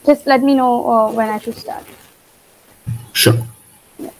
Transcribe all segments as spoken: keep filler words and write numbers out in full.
just let me know uh, when I should start. Sure. Yeah.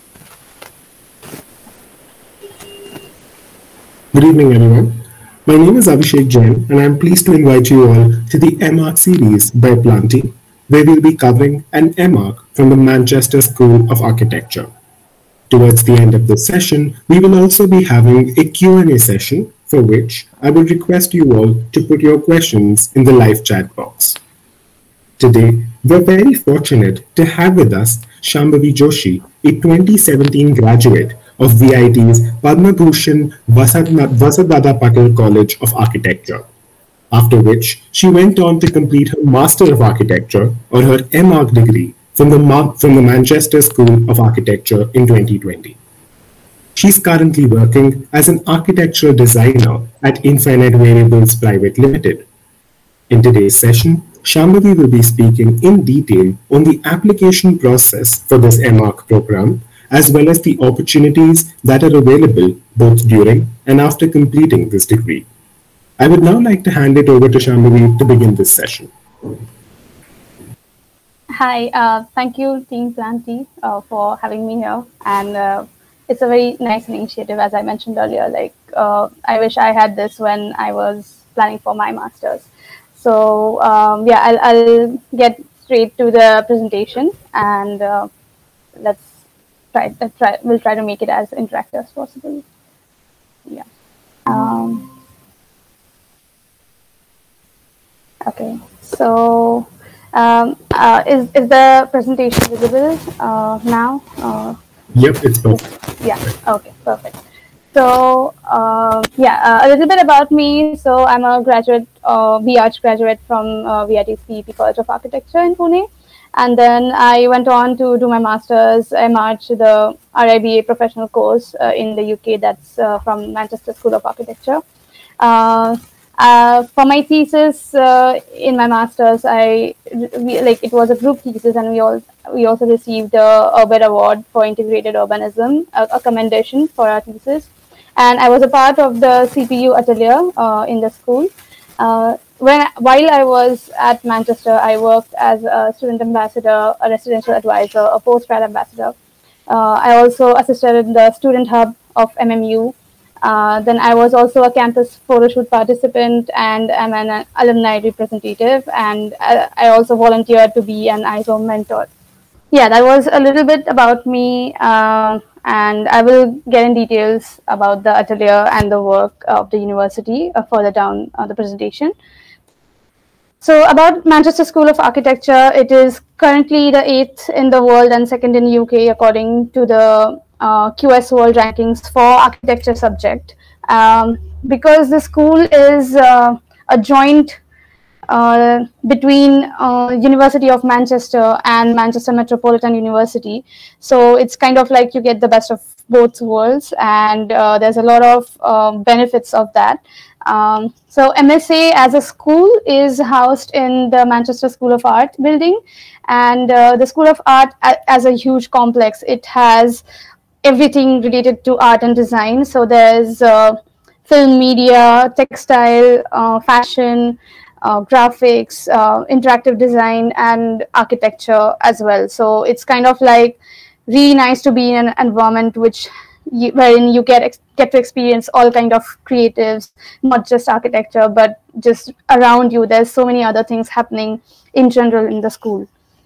Good evening, everyone. My name is Abhishek Jain, and I'm pleased to invite you all to the M ARC series by Planty, where we'll be covering an M ARC from the Manchester School of Architecture. Towards the end of this session, we will also be having a Q and A session, for which I will request you all to put your questions in the live chat box. Today, we're very fortunate to have with us Shambhavi Joshi, a twenty seventeen graduate of V I T's Padma Bhushan Vasantdada Patil College of Architecture, after which she went on to complete her Master of Architecture, or her M ARC degree, from the, from the Manchester School of Architecture in twenty twenty. She's currently working as an architectural designer at Infinite Variables Private Limited. In today's session, Shambhavi will be speaking in detail on the application process for this M ARC program, as well as the opportunities that are available both during and after completing this degree. I would now like to hand it over to Shambhavi to begin this session. Hi, uh, thank you, Team Planty, uh, for having me here. And uh, it's a very nice initiative, as I mentioned earlier. Like, uh, I wish I had this when I was planning for my master's. So um, yeah, I'll, I'll get straight to the presentation, and uh, let's try, let's try. We'll try to make it as interactive as possible. Yeah. Um, okay. So um, uh, is is the presentation visible uh, now? Uh, Yep, it's perfect. Yeah. Okay. Perfect. So uh, yeah, uh, a little bit about me. So I'm a graduate, uh, B Arch graduate from uh, V I T's P E P College of Architecture in Pune, and then I went on to do my master's M Arch, the R I B A professional course uh, in the U K. That's uh, from Manchester School of Architecture. Uh, uh, for my thesis uh, in my master's, I we, like it was a group thesis, and we all we also received the Urban Award for Integrated Urbanism, a, a commendation for our thesis. And I was a part of the C P U atelier uh, in the school. Uh, when while I was at Manchester, I worked as a student ambassador, a residential advisor, a postgrad ambassador. Uh, I also assisted in the student hub of M M U. Uh, then I was also a campus photoshoot participant, and I'm an alumni representative. And I, I also volunteered to be an I S O mentor. Yeah, that was a little bit about me. Uh, And I will get in details about the atelier and the work of the university uh, further down uh, the presentation. So about Manchester School of Architecture, it is currently the eighth in the world and second in U K according to the uh, Q S World Rankings for architecture subject. Um, because the school is uh, a joint Uh, between uh, University of Manchester and Manchester Metropolitan University. So it's kind of like you get the best of both worlds, and uh, there's a lot of uh, benefits of that. Um, so M S A as a school is housed in the Manchester School of Art building, and uh, the School of Art as a huge complex, it has everything related to art and design. So there's uh, film, media, textile, uh, fashion, Uh, graphics, uh, interactive design, and architecture as well. So it's kind of like really nice to be in an environment which you, wherein you get get to experience all kind of creatives, not just architecture, but just around you. There's so many other things happening in general in the school.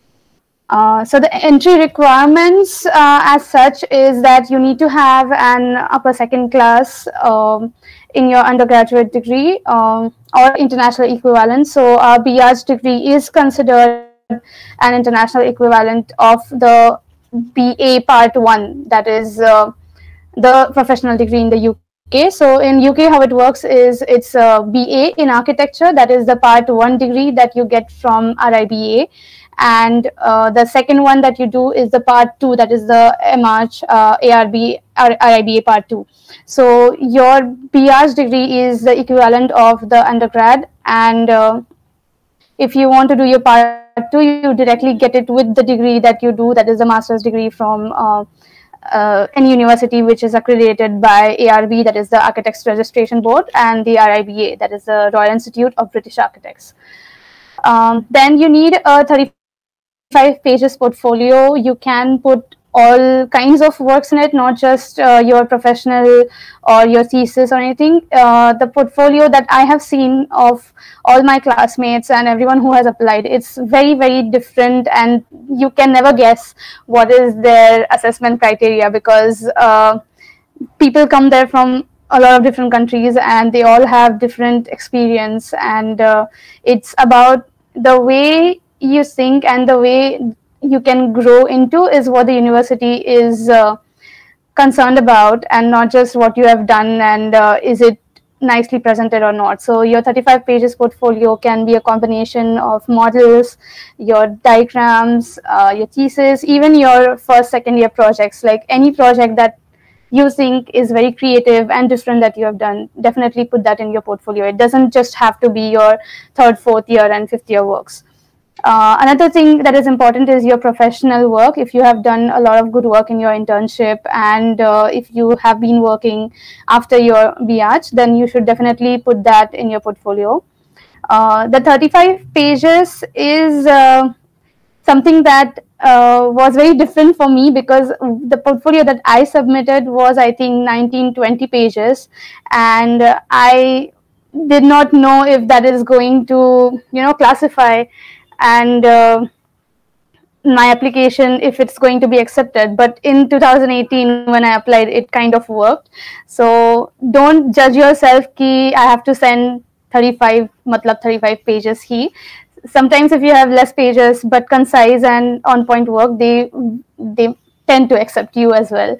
Uh, so the entry requirements uh, as such is that you need to have an upper second class um, in your undergraduate degree um, or international equivalent. So our B Arch degree is considered an international equivalent of the B A Part one, that is uh, the professional degree in the U K. So in U K, how it works is it's a B A in architecture, that is the Part one degree that you get from R I B A. And uh, the second one that you do is the part two, that is the M Arch uh, A R B R I B A part two. So your B Arch degree is the equivalent of the undergrad, and uh, if you want to do your part two, you directly get it with the degree that you do, that is the master's degree from uh, uh, any university which is accredited by A R B, that is the Architects Registration Board, and the R I B A, that is the Royal Institute of British Architects. Um, then you need a thirty-five pages portfolio. You can put all kinds of works in it, not just uh, your professional or your thesis or anything. Uh, the portfolio that I have seen of all my classmates and everyone who has applied, it's very, very different, and you can never guess what is their assessment criteria, because uh, people come there from a lot of different countries and they all have different experience, and uh, it's about the way you think and the way you can grow into is what the university is uh, concerned about, and not just what you have done and uh, is it nicely presented or not. So your thirty-five pages portfolio can be a combination of models, your diagrams, uh, your thesis, even your first second year projects. Like any project that you think is very creative and different that you have done, definitely put that in your portfolio. It doesn't just have to be your third, fourth year and fifth year works. Uh, another thing that is important is your professional work. If you have done a lot of good work in your internship, and uh, if you have been working after your B H, then you should definitely put that in your portfolio. Uh, the thirty-five pages is uh, something that uh, was very different for me, because the portfolio that I submitted was, I think, nineteen, twenty pages, and uh, I did not know if that is going to, you know, classify and uh, my application, if it's going to be accepted. But in two thousand eighteen, when I applied, it kind of worked. So don't judge yourself ki I have to send thirty-five matlab thirty-five pages hi. Sometimes if you have less pages but concise and on point work, they they tend to accept you as well.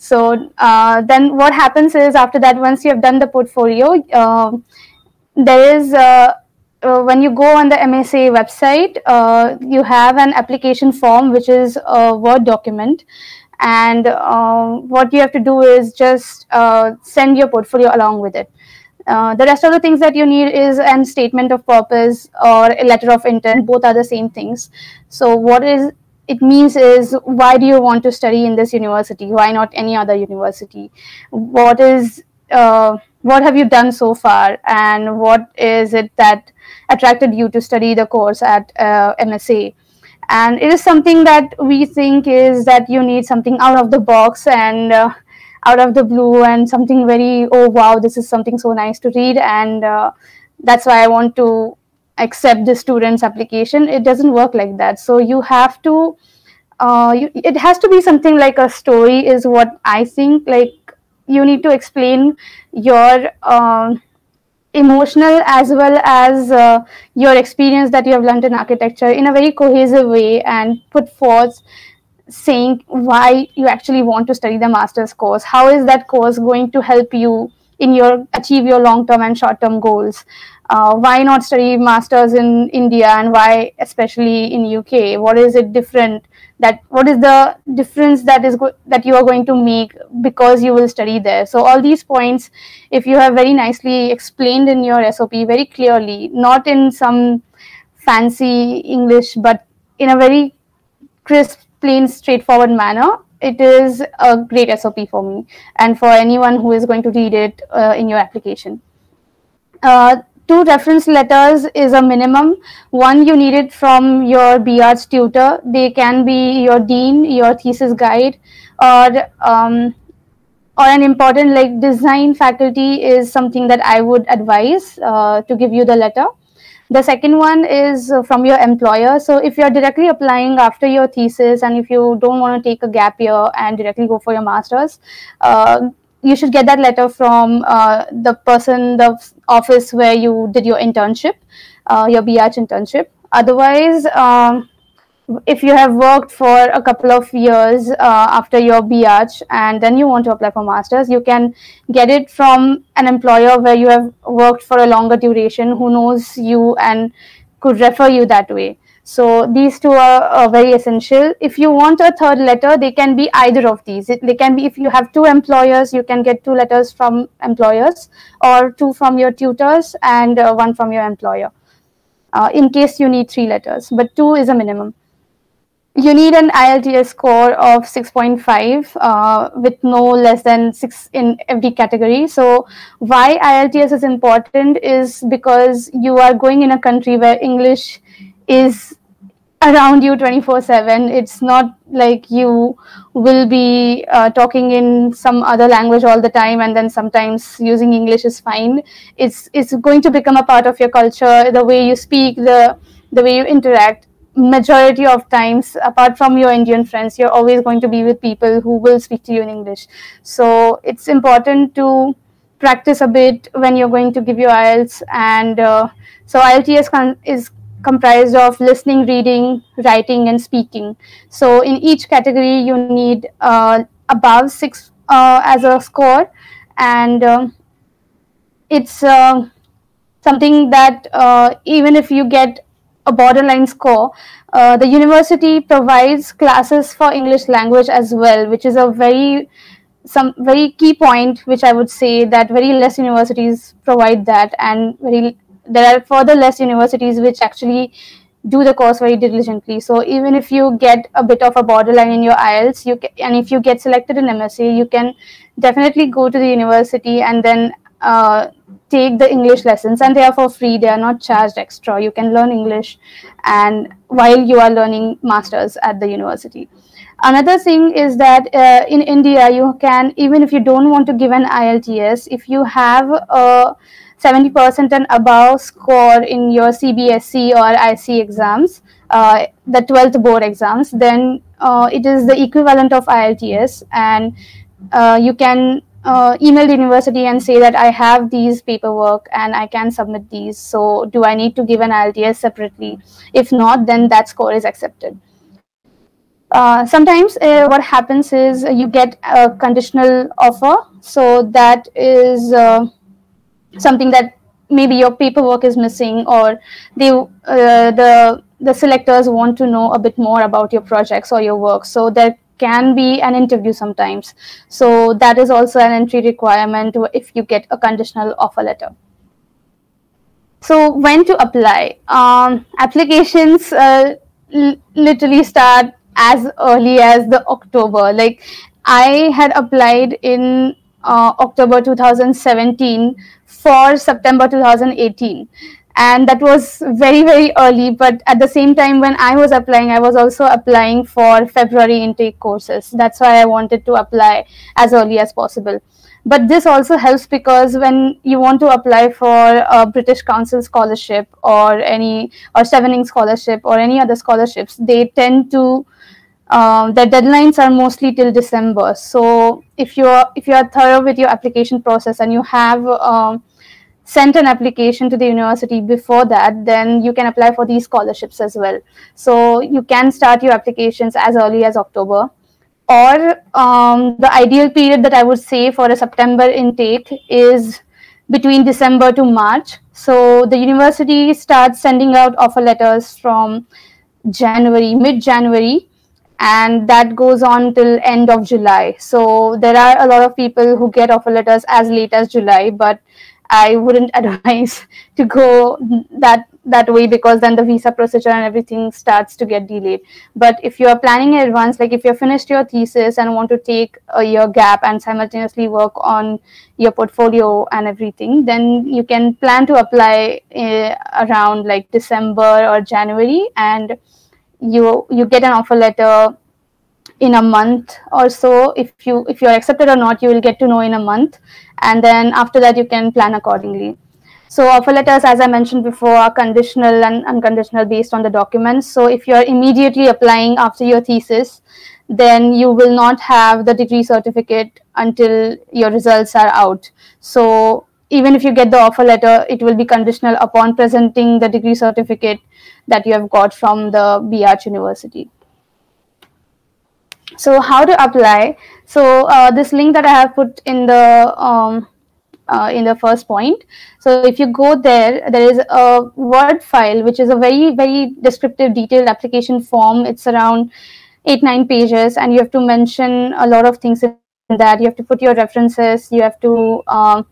So uh, then what happens is, after that, once you have done the portfolio, uh, there is uh, uh, when you go on the M S A website, uh, you have an application form, which is a Word document. And uh, what you have to do is just uh, send your portfolio along with it. Uh, the rest of the things that you need is a statement of purpose or a letter of intent. Both are the same things. So what is it means is, why do you want to study in this university? Why not any other university? What is uh, what have you done so far, and what is it that attracted you to study the course at uh, M S A? And it is something that we think is that you need something out of the box and uh, out of the blue, and something very, oh wow, this is something so nice to read, and uh, that's why I want to accept the student's application. It doesn't work like that. So you have to, uh, you, it has to be something like a story, is what I think. Like, you need to explain your uh, emotional as well as uh, your experience that you have learned in architecture in a very cohesive way, and put forth saying why you actually want to study the master's course. How is that course going to help you in your achieve your long-term and short-term goals? Uh, why not study masters in India, and why especially in U K? What is it different? That what is the difference that is that you are going to make because you will study there? So all these points, if you have very nicely explained in your S O P very clearly, not in some fancy English, but in a very crisp, plain, straightforward manner, it is a great S O P for me and for anyone who is going to read it uh, in your application. Uh, two reference letters is a minimum. One, you need it from your B Arts tutor. They can be your dean, your thesis guide, or um, or an important like design faculty is something that I would advise uh, to give you the letter. The second one is from your employer. So if you're directly applying after your thesis, and if you don't want to take a gap year and directly go for your master's, uh, you should get that letter from uh, the person, the office where you did your internship, uh, your B H internship. Otherwise, um, if you have worked for a couple of years uh, after your B H and then you want to apply for masters, you can get it from an employer where you have worked for a longer duration, who knows you and could refer you that way. So these two are uh, very essential. If you want a third letter, they can be either of these. It, they can be, if you have two employers, you can get two letters from employers, or two from your tutors and uh, one from your employer, uh, in case you need three letters, but two is a minimum. you need an I E L T S score of six point five uh, with no less than six in every category. So why I E L T S is important is because you are going in a country where English is around you twenty-four seven. It's not like you will be uh, talking in some other language all the time and then sometimes using English is fine. It's it's going to become a part of your culture, the way you speak, the the way you interact. Majority of times, apart from your Indian friends, you're always going to be with people who will speak to you in English. So it's important to practice a bit when you're going to give your I E L T S. And uh, so I E L T S is comprised of listening, reading, writing, and speaking. So in each category, you need uh, above six uh, as a score, and um, it's uh, something that uh, even if you get a borderline score, uh, the university provides classes for English language as well, which is a very some very key point, which I would say that very less universities provide that, and very there are further less universities which actually do the course very diligently. So even if you get a bit of a borderline in your I E L T S, you can, and if you get selected in M S A, you can definitely go to the university and then uh, take the English lessons, and they are for free. They are not charged extra. You can learn English and while you are learning masters at the university. Another thing is that uh, in India, you can, even if you don't want to give an I E L T S, if you have a seventy percent and above score in your C B S E or I C exams, uh, the twelfth board exams, then uh, it is the equivalent of I E L T S, and uh, you can uh, email the university and say that I have these paperwork and I can submit these. So do I need to give an I E L T S separately? If not, then that score is accepted. Uh, sometimes uh, what happens is you get a conditional offer. So that is uh, something that maybe your paperwork is missing, or they uh, the the selectors want to know a bit more about your projects or your work. So there can be an interview sometimes. So that is also an entry requirement if you get a conditional offer letter. So when to apply? Um, applications uh, literally start as early as the October. Like I had applied in uh, October two thousand seventeen for September two thousand eighteen, and that was very very early. But at the same time, when I was applying, I was also applying for February intake courses. That's why I wanted to apply as early as possible. But this also helps because when you want to apply for a British Council scholarship or any or Chevening scholarship or any other scholarships, they tend to um, the deadlines are mostly till December. So if you're if you are thorough with your application process and you have um, sent an application to the university before that, then you can apply for these scholarships as well. So you can start your applications as early as October. Or um, the ideal period that I would say for a September intake is between December to March. So the university starts sending out offer letters from January, mid-January, and that goes on till end of July. So there are a lot of people who get offer letters as late as July, but I wouldn't advise to go that that way, because then the visa procedure and everything starts to get delayed. But if you are planning in advance, like if you've finished your thesis and want to take a year gap and simultaneously work on your portfolio and everything, then you can plan to apply uh, around like December or January, and you you get an offer letter in a month or so. If you if you're accepted or not, you will get to know in a month, and then after that you can plan accordingly. So offer letters, as I mentioned before, are conditional and unconditional based on the documents. So if you're immediately applying after your thesis, then you will not have the degree certificate until your results are out. So even if you get the offer letter, it will be conditional upon presenting the degree certificate that you have got from the B Arch University. So how to apply? So uh, this link that I have put in the um, uh, in the first point. So if you go there, there is a Word file which is a very very descriptive, detailed application form. It's around eight nine pages, and you have to mention a lot of things in that. You have to put your references. You have to um,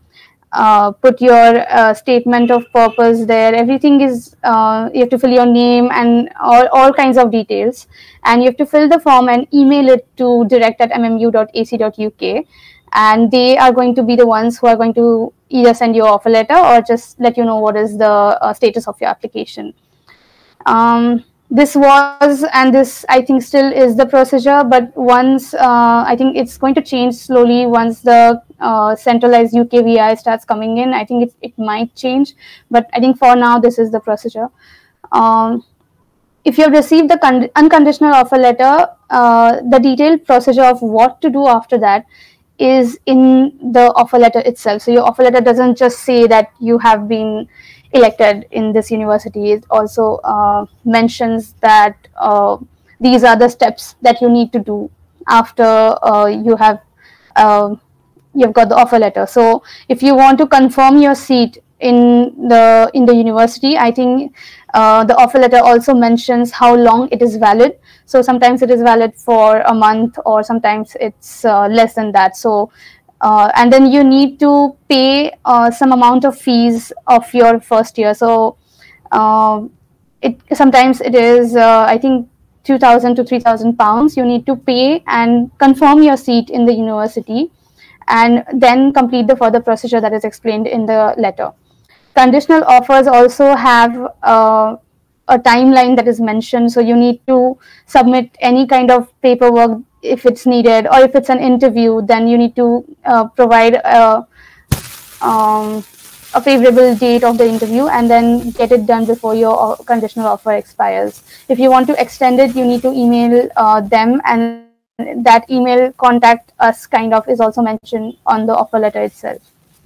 uh, put your uh, statement of purpose there. Everything is, uh, you have to fill your name and all, all kinds of details, and you have to fill the form and email it to direct at m m u dot a c dot u k, and they are going to be the ones who are going to either send you offer letter or just let you know what is the uh, status of your application. Um, this was, and this I think still is the procedure, but once uh, I think it's going to change slowly once the uh, centralized U K V I starts coming in. I think it, it might change, but I think for now this is the procedure. Um, if you have received the unconditional offer letter, uh, the detailed procedure of what to do after that is in the offer letter itself. So your offer letter doesn't just say that you have been elected in this university. It also uh, mentions that uh, these are the steps that you need to do after uh, you have uh, you've got the offer letter. So if you want to confirm your seat in the in the university, I think uh, the offer letter also mentions how long it is valid. So sometimes it is valid for a month, or sometimes it's uh, less than that. So uh, and then you need to pay uh, some amount of fees of your first year. So uh, it sometimes it is uh, I think two thousand to three thousand pounds you need to pay and confirm your seat in the university, and then complete the further procedure that is explained in the letter. Conditional offers also have uh, a timeline that is mentioned, so you need to submit any kind of paperwork if it's needed, or if it's an interview, then you need to uh, provide a, um, a favorable date of the interview and then get it done before your conditional offer expires. If you want to extend it, you need to email uh, them, and that email contact us kind of is also mentioned on the offer letter itself.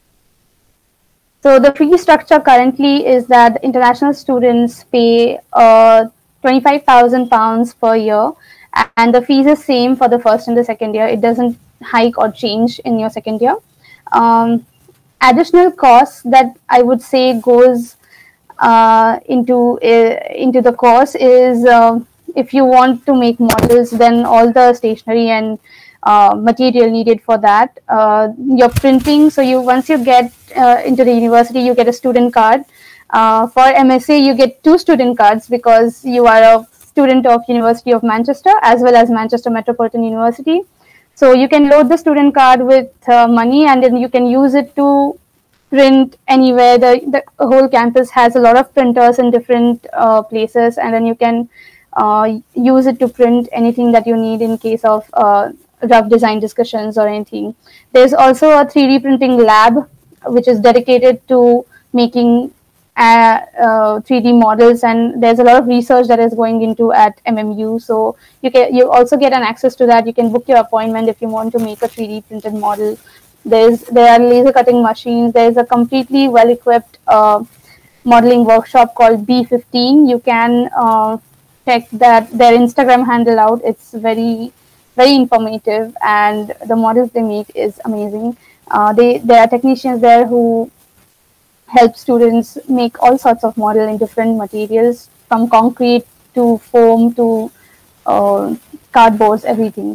So the fee structure currently is that international students pay uh, twenty-five thousand pounds per year, and the fees is same for the first and the second year. It doesn't hike or change in your second year. Um, additional costs that I would say goes uh, into uh, into the course is uh, if you want to make models, then all the stationery and uh, material needed for that. Uh, your printing, so you once you get uh, into the university, you get a student card. Uh, for M S A, you get two student cards because you are a student of University of Manchester as well as Manchester Metropolitan University. So you can load the student card with uh, money, and then you can use it to print anywhere. The, the whole campus has a lot of printers in different uh, places, and then you can uh, use it to print anything that you need in case of uh, rough design discussions or anything. There's also a three D printing lab which is dedicated to making uh, uh, three D models, and there's a lot of research that is going into at M M U. So you can you also get an access to that. You can book your appointment if you want to make a three D printed model. There's there are laser cutting machines. There's a completely well equipped uh, modeling workshop called B fifteen. You can uh, check that their Instagram handle out. It's very very informative, and the models they make is amazing. Uh, they there are technicians there who help students make all sorts of model in different materials, from concrete to foam to uh, cardboards, everything.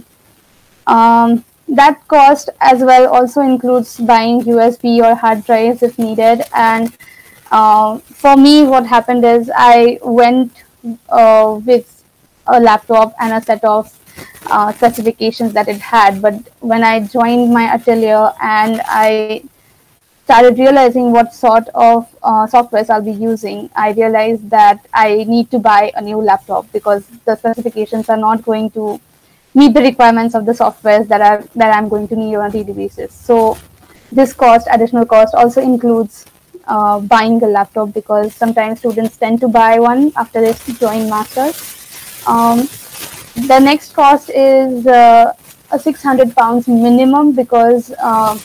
Um, that cost as well also includes buying U S B or hard drives if needed. And uh, for me, what happened is I went uh, with a laptop and a set of uh, specifications that it had. But when I joined my atelier and I started realizing what sort of uh, softwares I'll be using, I realized that I need to buy a new laptop because the specifications are not going to meet the requirements of the softwares that are that I'm going to need on a daily basis. So this cost, additional cost, also includes uh, buying a laptop, because sometimes students tend to buy one after they join masters. Um, the next cost is uh, a six hundred pounds minimum, because uh,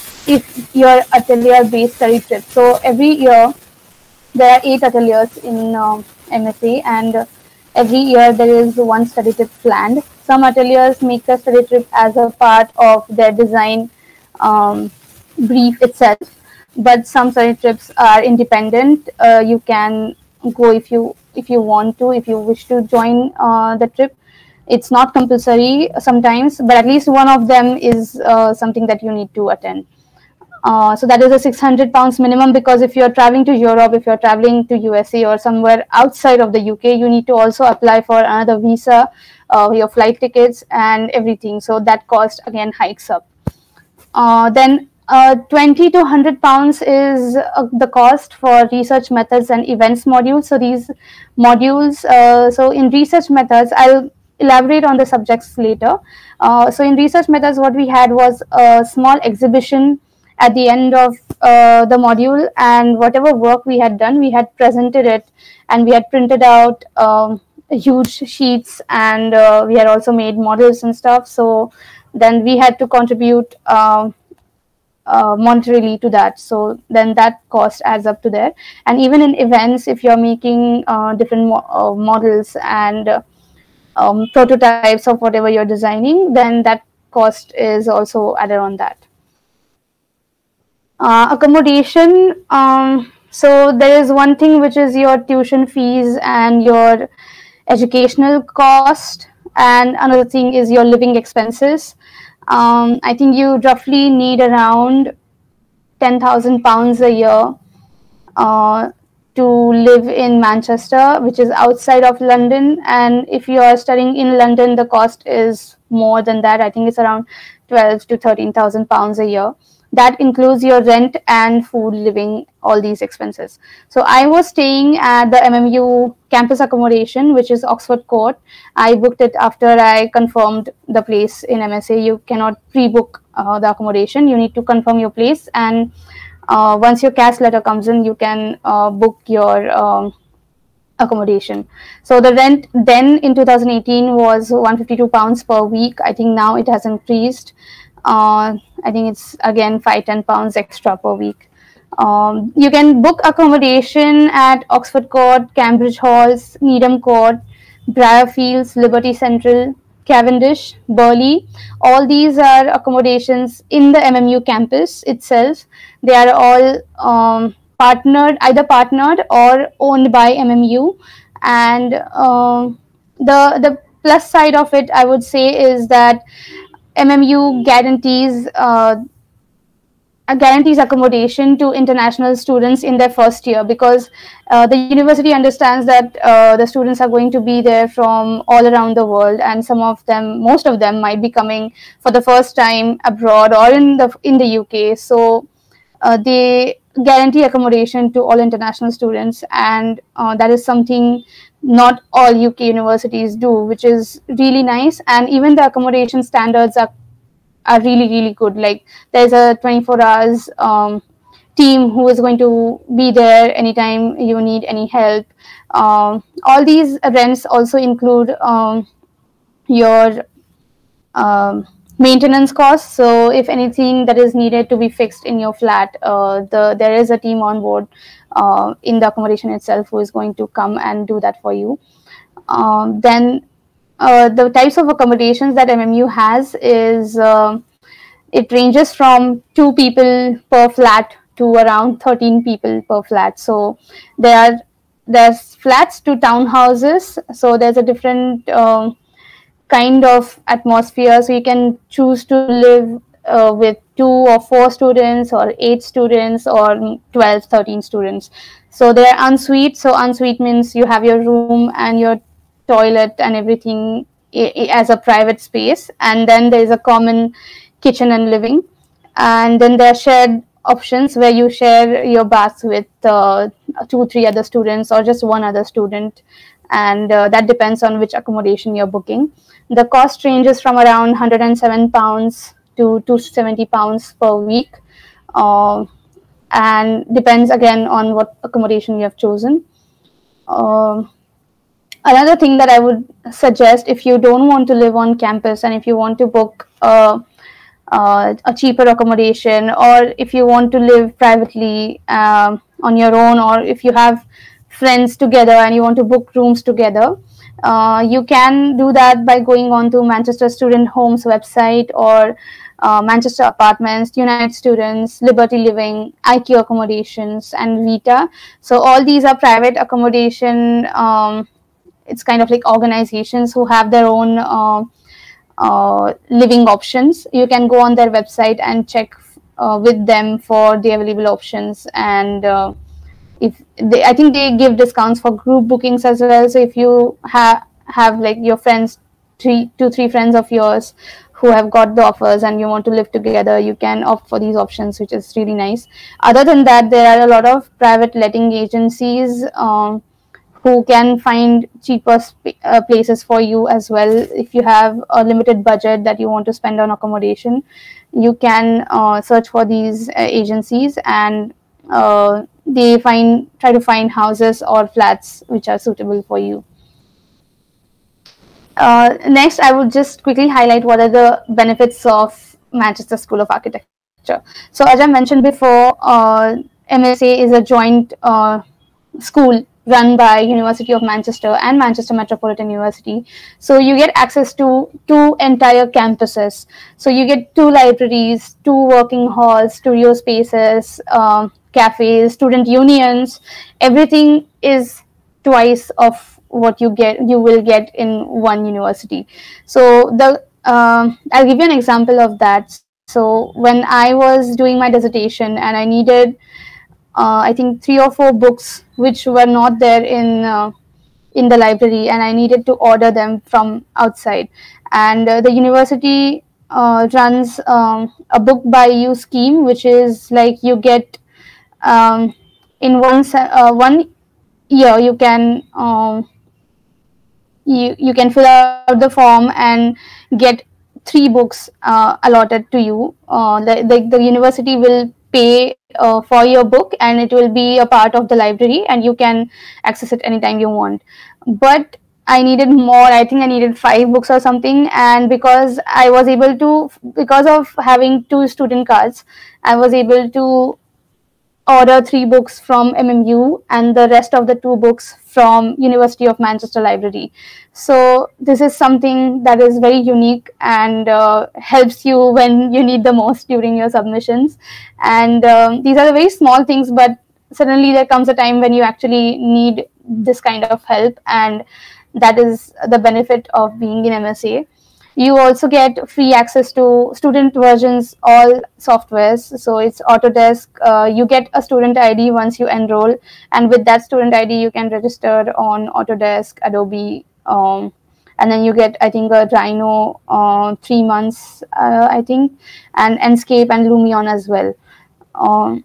if your atelier based study trip. So every year there are eight ateliers in um, M S A, and uh, every year there is one study trip planned. Some ateliers make the study trip as a part of their design um, brief itself, but some study trips are independent. Uh, you can go if you if you want to, if you wish to join uh, the trip. It's not compulsory sometimes, but at least one of them is uh, something that you need to attend. Uh, so that is a six hundred pounds minimum, because if you're traveling to Europe, if you're traveling to U S A or somewhere outside of the U K, you need to also apply for another visa, uh, your flight tickets and everything. So that cost again hikes up. Uh, then uh, twenty to one hundred pounds is uh, the cost for research methods and events modules. So these modules, uh, so in research methods, I'll elaborate on the subjects later. Uh, so in research methods, what we had was a small exhibition at the end of uh, the module, and whatever work we had done, we had presented it, and we had printed out um, huge sheets, and uh, we had also made models and stuff. So then we had to contribute uh, uh, monetarily to that. So then that cost adds up to there. And even in events, if you're making uh, different mo uh, models and uh, um, prototypes of whatever you're designing, then that cost is also added on that. Uh, accommodation, um, so there is one thing which is your tuition fees and your educational cost, and another thing is your living expenses. Um, I think you roughly need around ten thousand pounds a year uh, to live in Manchester, which is outside of London. And if you are studying in London, the cost is more than that. I think it's around twelve to thirteen thousand pounds a year. That includes your rent and food, living, all these expenses. So I was staying at the M M U campus accommodation, which is Oxford Court. I booked it after I confirmed the place in M S A. You cannot pre-book uh, the accommodation. You need to confirm your place, and uh, once your C A S letter comes in, you can uh, book your um, accommodation. So the rent then in two thousand eighteen was one hundred fifty-two pounds per week. I think now it has increased. Uh, I think it's again five to ten pounds extra per week. Um, you can book accommodation at Oxford Court, Cambridge Halls, Needham Court, Briarfields, Liberty Central, Cavendish, Burley. All these are accommodations in the M M U campus itself. They are all um, partnered, either partnered or owned by M M U. And um, the the plus side of it, I would say, is that M M U guarantees uh, guarantees accommodation to international students in their first year, because uh, the university understands that uh, the students are going to be there from all around the world, and some of them, most of them, might be coming for the first time abroad or in the in the U K. So uh, they guarantee accommodation to all international students, and uh, that is something not all U K universities do, which is really nice. And even the accommodation standards are are really really good. Like there's a twenty-four hours um, team who is going to be there anytime you need any help. Um, all these rents also include um, your um, maintenance costs. So if anything that is needed to be fixed in your flat, uh, the there is a team on board uh, in the accommodation itself who is going to come and do that for you. Um, then uh, the types of accommodations that M M U has is uh, it ranges from two people per flat to around thirteen people per flat. So there are there's flats to townhouses. So there's a different uh, kind of atmosphere. So you can choose to live uh, with two or four students, or eight students, or twelve, thirteen students. So they're ensuite. So ensuite means you have your room and your toilet and everything as a private space, and then there is a common kitchen and living. And then there are shared options where you share your bath with uh, two three other students, or just one other student, and uh, that depends on which accommodation you're booking. The cost ranges from around one hundred seven pounds to two hundred seventy pounds per week, uh, and depends again on what accommodation you have chosen. Uh, Another thing that I would suggest, if you don't want to live on campus and if you want to book uh, uh, a cheaper accommodation, or if you want to live privately um, on your own, or if you have friends together and you want to book rooms together, uh, you can do that by going on to Manchester Student Homes website, or uh, Manchester Apartments, United Students, Liberty Living, I Q Accommodations, and Vita. So all these are private accommodation. Um, It's kind of like organizations who have their own uh, uh, living options. You can go on their website and check uh, with them for the available options. And uh, if they, I think they give discounts for group bookings as well. So if you have have like your friends, three, two, three friends of yours who have got the offers and you want to live together, you can opt for these options, which is really nice. Other than that, there are a lot of private letting agencies um, who can find cheaper uh, places for you as well. If you have a limited budget that you want to spend on accommodation, you can uh, search for these uh, agencies, and uh, they find try to find houses or flats which are suitable for you. Uh, next, I would just quickly highlight what are the benefits of Manchester School of Architecture. So as I mentioned before, uh, M S A is a joint uh, school run by University of Manchester and Manchester Metropolitan University. So you get access to two entire campuses. So you get two libraries, two working halls, studio spaces, um, cafes, student unions. Everything is twice of what you get you will get in one university. So the um, I'll give you an example of that. So when I was doing my dissertation and I needed uh, I think three or four books which were not there in uh, in the library, and I needed to order them from outside, and uh, the university uh, runs um, a book by you scheme, which is like you get um, in one uh, one year you can um, you you can fill out the form and get three books uh, allotted to you. Uh, the, the, the university will pay uh, for your book, and it will be a part of the library, and you can access it anytime you want. But I needed more. I think I needed five books or something, and because I was able to, because of having two student cards, I was able to order three books from M M U and the rest of the two books from University of Manchester Library. So this is something that is very unique and uh, helps you when you need the most during your submissions. And um, these are the very small things, but suddenly there comes a time when you actually need this kind of help, and that is the benefit of being in M S A. You also get free access to student versions, all softwares. So it's Autodesk. Uh, you get a student I D once you enroll, and with that student I D, you can register on Autodesk, Adobe, um, and then you get, I think, a Rhino uh, three months, uh, I think, and Enscape and Lumion as well. Um,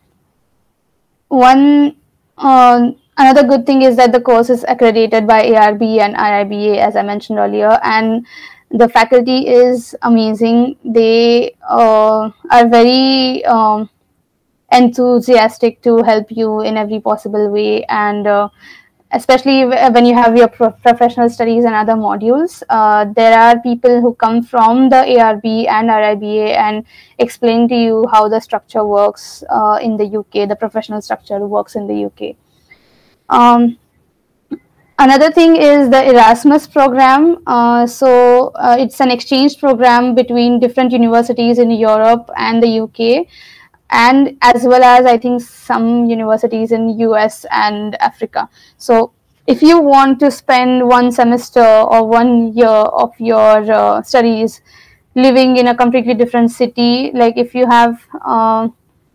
one uh, another good thing is that the course is accredited by A R B and R I B A, as I mentioned earlier, and the faculty is amazing. They uh, are very um, enthusiastic to help you in every possible way, and uh, especially when you have your pro professional studies and other modules, uh, there are people who come from the A R B and R I B A and explain to you how the structure works uh, in the U K, the professional structure works in the U K. Um, Another thing is the Erasmus program. Uh, so uh, it's an exchange program between different universities in Europe and the U K, and as well as I think some universities in U S and Africa. So if you want to spend one semester or one year of your uh, studies living in a completely different city, like if you have uh,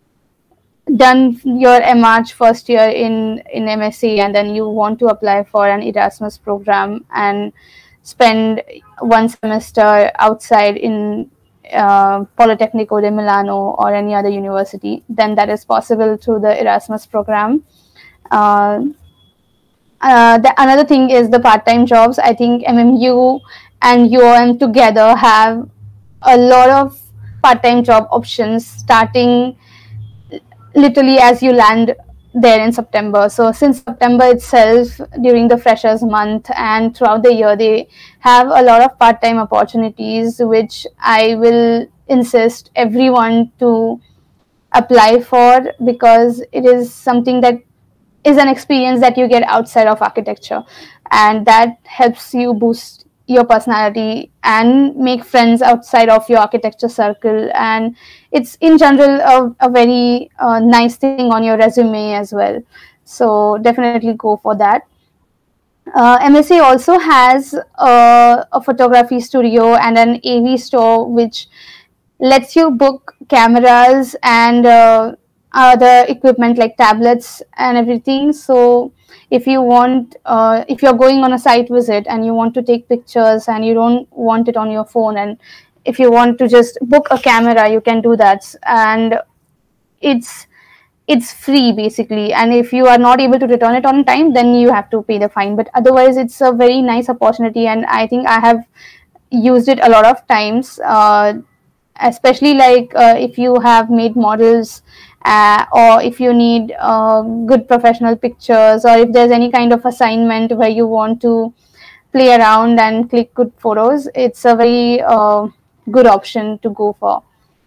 done your M Arch first year in in M S A and then you want to apply for an Erasmus program and spend one semester outside in uh, Politecnico di Milano or any other university, then that is possible through the Erasmus program. Uh, uh, the, another thing is the part-time jobs. I think M M U and U O M together have a lot of part-time job options starting literally as you land there in September. So since September itself, during the freshers month and throughout the year, they have a lot of part-time opportunities, which I will insist everyone to apply for, because it is something that is an experience that you get outside of architecture, and that helps you boost your personality and make friends outside of your architecture circle, and it's in general a, a very uh, nice thing on your resume as well. So definitely go for that. uh, M S A also has uh, a photography studio and an A V store, which lets you book cameras and uh, other equipment like tablets and everything. So if you want, uh, if you're going on a site visit and you want to take pictures and you don't want it on your phone, and if you want to just book a camera, you can do that. And it's it's free basically, and if you are not able to return it on time, then you have to pay the fine. But otherwise, it's a very nice opportunity, and I think I have used it a lot of times, uh, especially like uh, if you have made models, uh, or if you need uh, good professional pictures, or if there's any kind of assignment where you want to play around and click good photos, it's a very uh, good option to go for.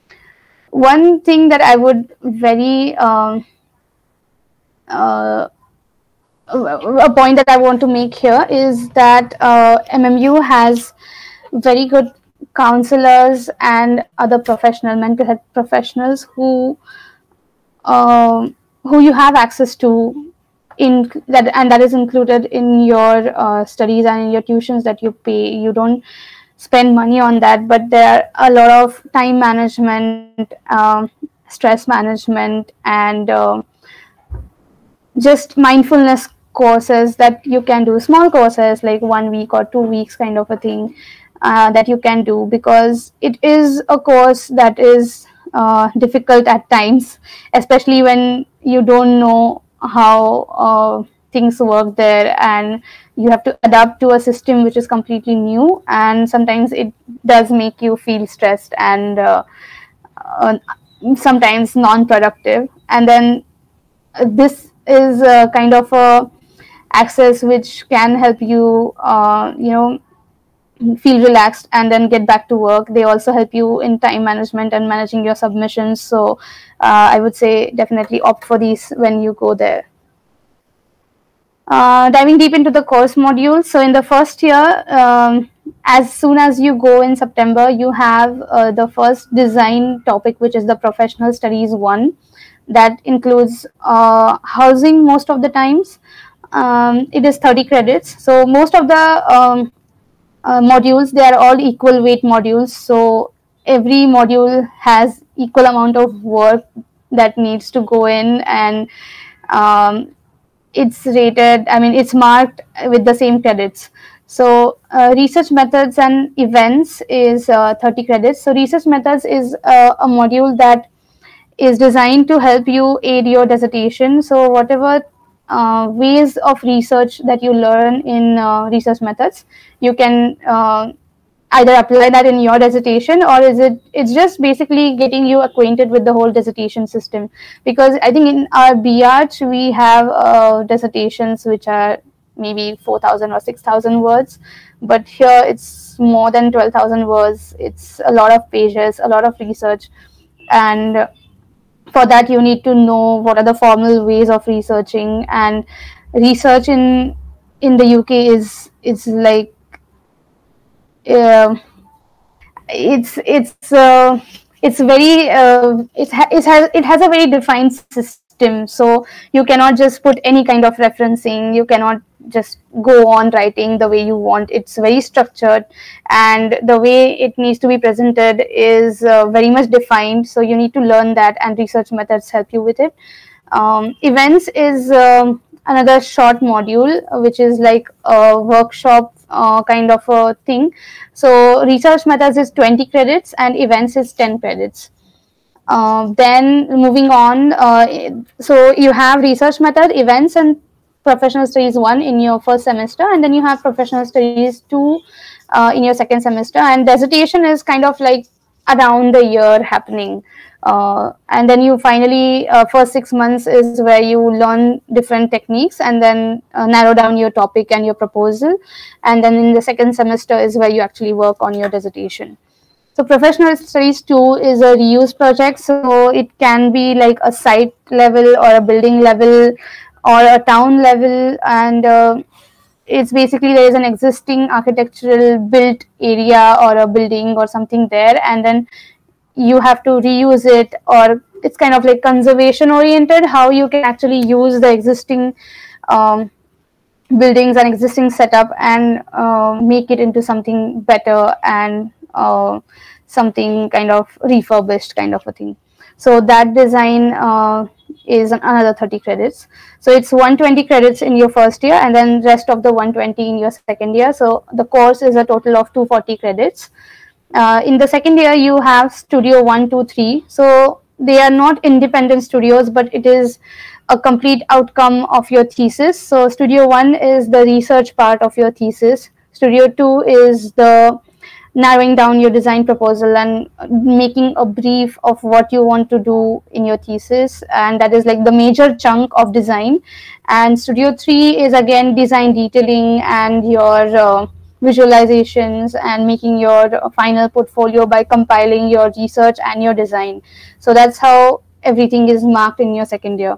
One thing that I would very um, uh, a point that I want to make here is that uh, M M U has very good counselors and other professional mental health professionals who uh, who you have access to in that, and that is included in your uh, studies and in your tuitions that you pay. You don't spend money on that, but there are a lot of time management, um, stress management, and uh, just mindfulness courses that you can do, small courses like one week or two weeks kind of a thing, uh, that you can do, because it is a course that is uh, difficult at times, especially when you don't know how uh, things work there, and you have to adapt to a system which is completely new, and sometimes it does make you feel stressed and uh, uh, sometimes non-productive. And then uh, this is a kind of a access which can help you uh, you know feel relaxed and then get back to work. They also help you in time management and managing your submissions. So uh, I would say definitely opt for these when you go there. Uh, diving deep into the course modules. So in the first year, um, as soon as you go in September, you have uh, the first design topic, which is the professional studies one. That includes uh, housing most of the times. Um, it is thirty credits. So most of the um, uh, modules, they are all equal weight modules. So every module has equal amount of work that needs to go in, and um, it's rated, I mean, it's marked with the same credits. So uh, research methods and events is uh, thirty credits. So research methods is uh, a module that is designed to help you aid your dissertation. So whatever uh, ways of research that you learn in uh, research methods, you can uh, either apply that in your dissertation, or is it it's just basically getting you acquainted with the whole dissertation system. Because I think in our B Arch we have uh, dissertations which are maybe four thousand or six thousand words, but here it's more than twelve thousand words. It's a lot of pages, a lot of research, and for that you need to know what are the formal ways of researching. And research in in the U K is is like uh, it's it's uh, it's very uh, it, ha it has it has a very defined system. So you cannot just put any kind of referencing, you cannot just go on writing the way you want. It's very structured, and the way it needs to be presented is uh, very much defined. So you need to learn that, and research methods help you with it. Um, events is um, another short module, which is like a workshop uh, kind of a thing. So research methods is twenty credits and events is ten credits. Uh, then moving on, uh, so you have research method, events, and professional studies one in your first semester, and then you have professional studies two uh, in your second semester, and dissertation is kind of like around the year happening. Uh, and then you finally, uh, first six months is where you learn different techniques and then uh, narrow down your topic and your proposal. And then in the second semester is where you actually work on your dissertation. So professional studies two is a reuse project. So it can be like a site level or a building level or a town level, and uh, it's basically there is an existing architectural built area or a building or something there, and then you have to reuse it, or it's kind of like conservation oriented, how you can actually use the existing um, buildings and existing setup and uh, make it into something better and uh, something kind of refurbished kind of a thing. So that design uh, is another thirty credits. So it's one hundred twenty credits in your first year, and then rest of the one hundred twenty in your second year. So the course is a total of two hundred forty credits. Uh, in the second year, you have studio one, two, three. So they are not independent studios, but it is a complete outcome of your thesis. So studio one is the research part of your thesis. Studio two is the narrowing down your design proposal and making a brief of what you want to do in your thesis, and that is like the major chunk of design. And studio three is again design detailing and your uh, visualizations and making your final portfolio by compiling your research and your design. So that's how everything is marked in your second year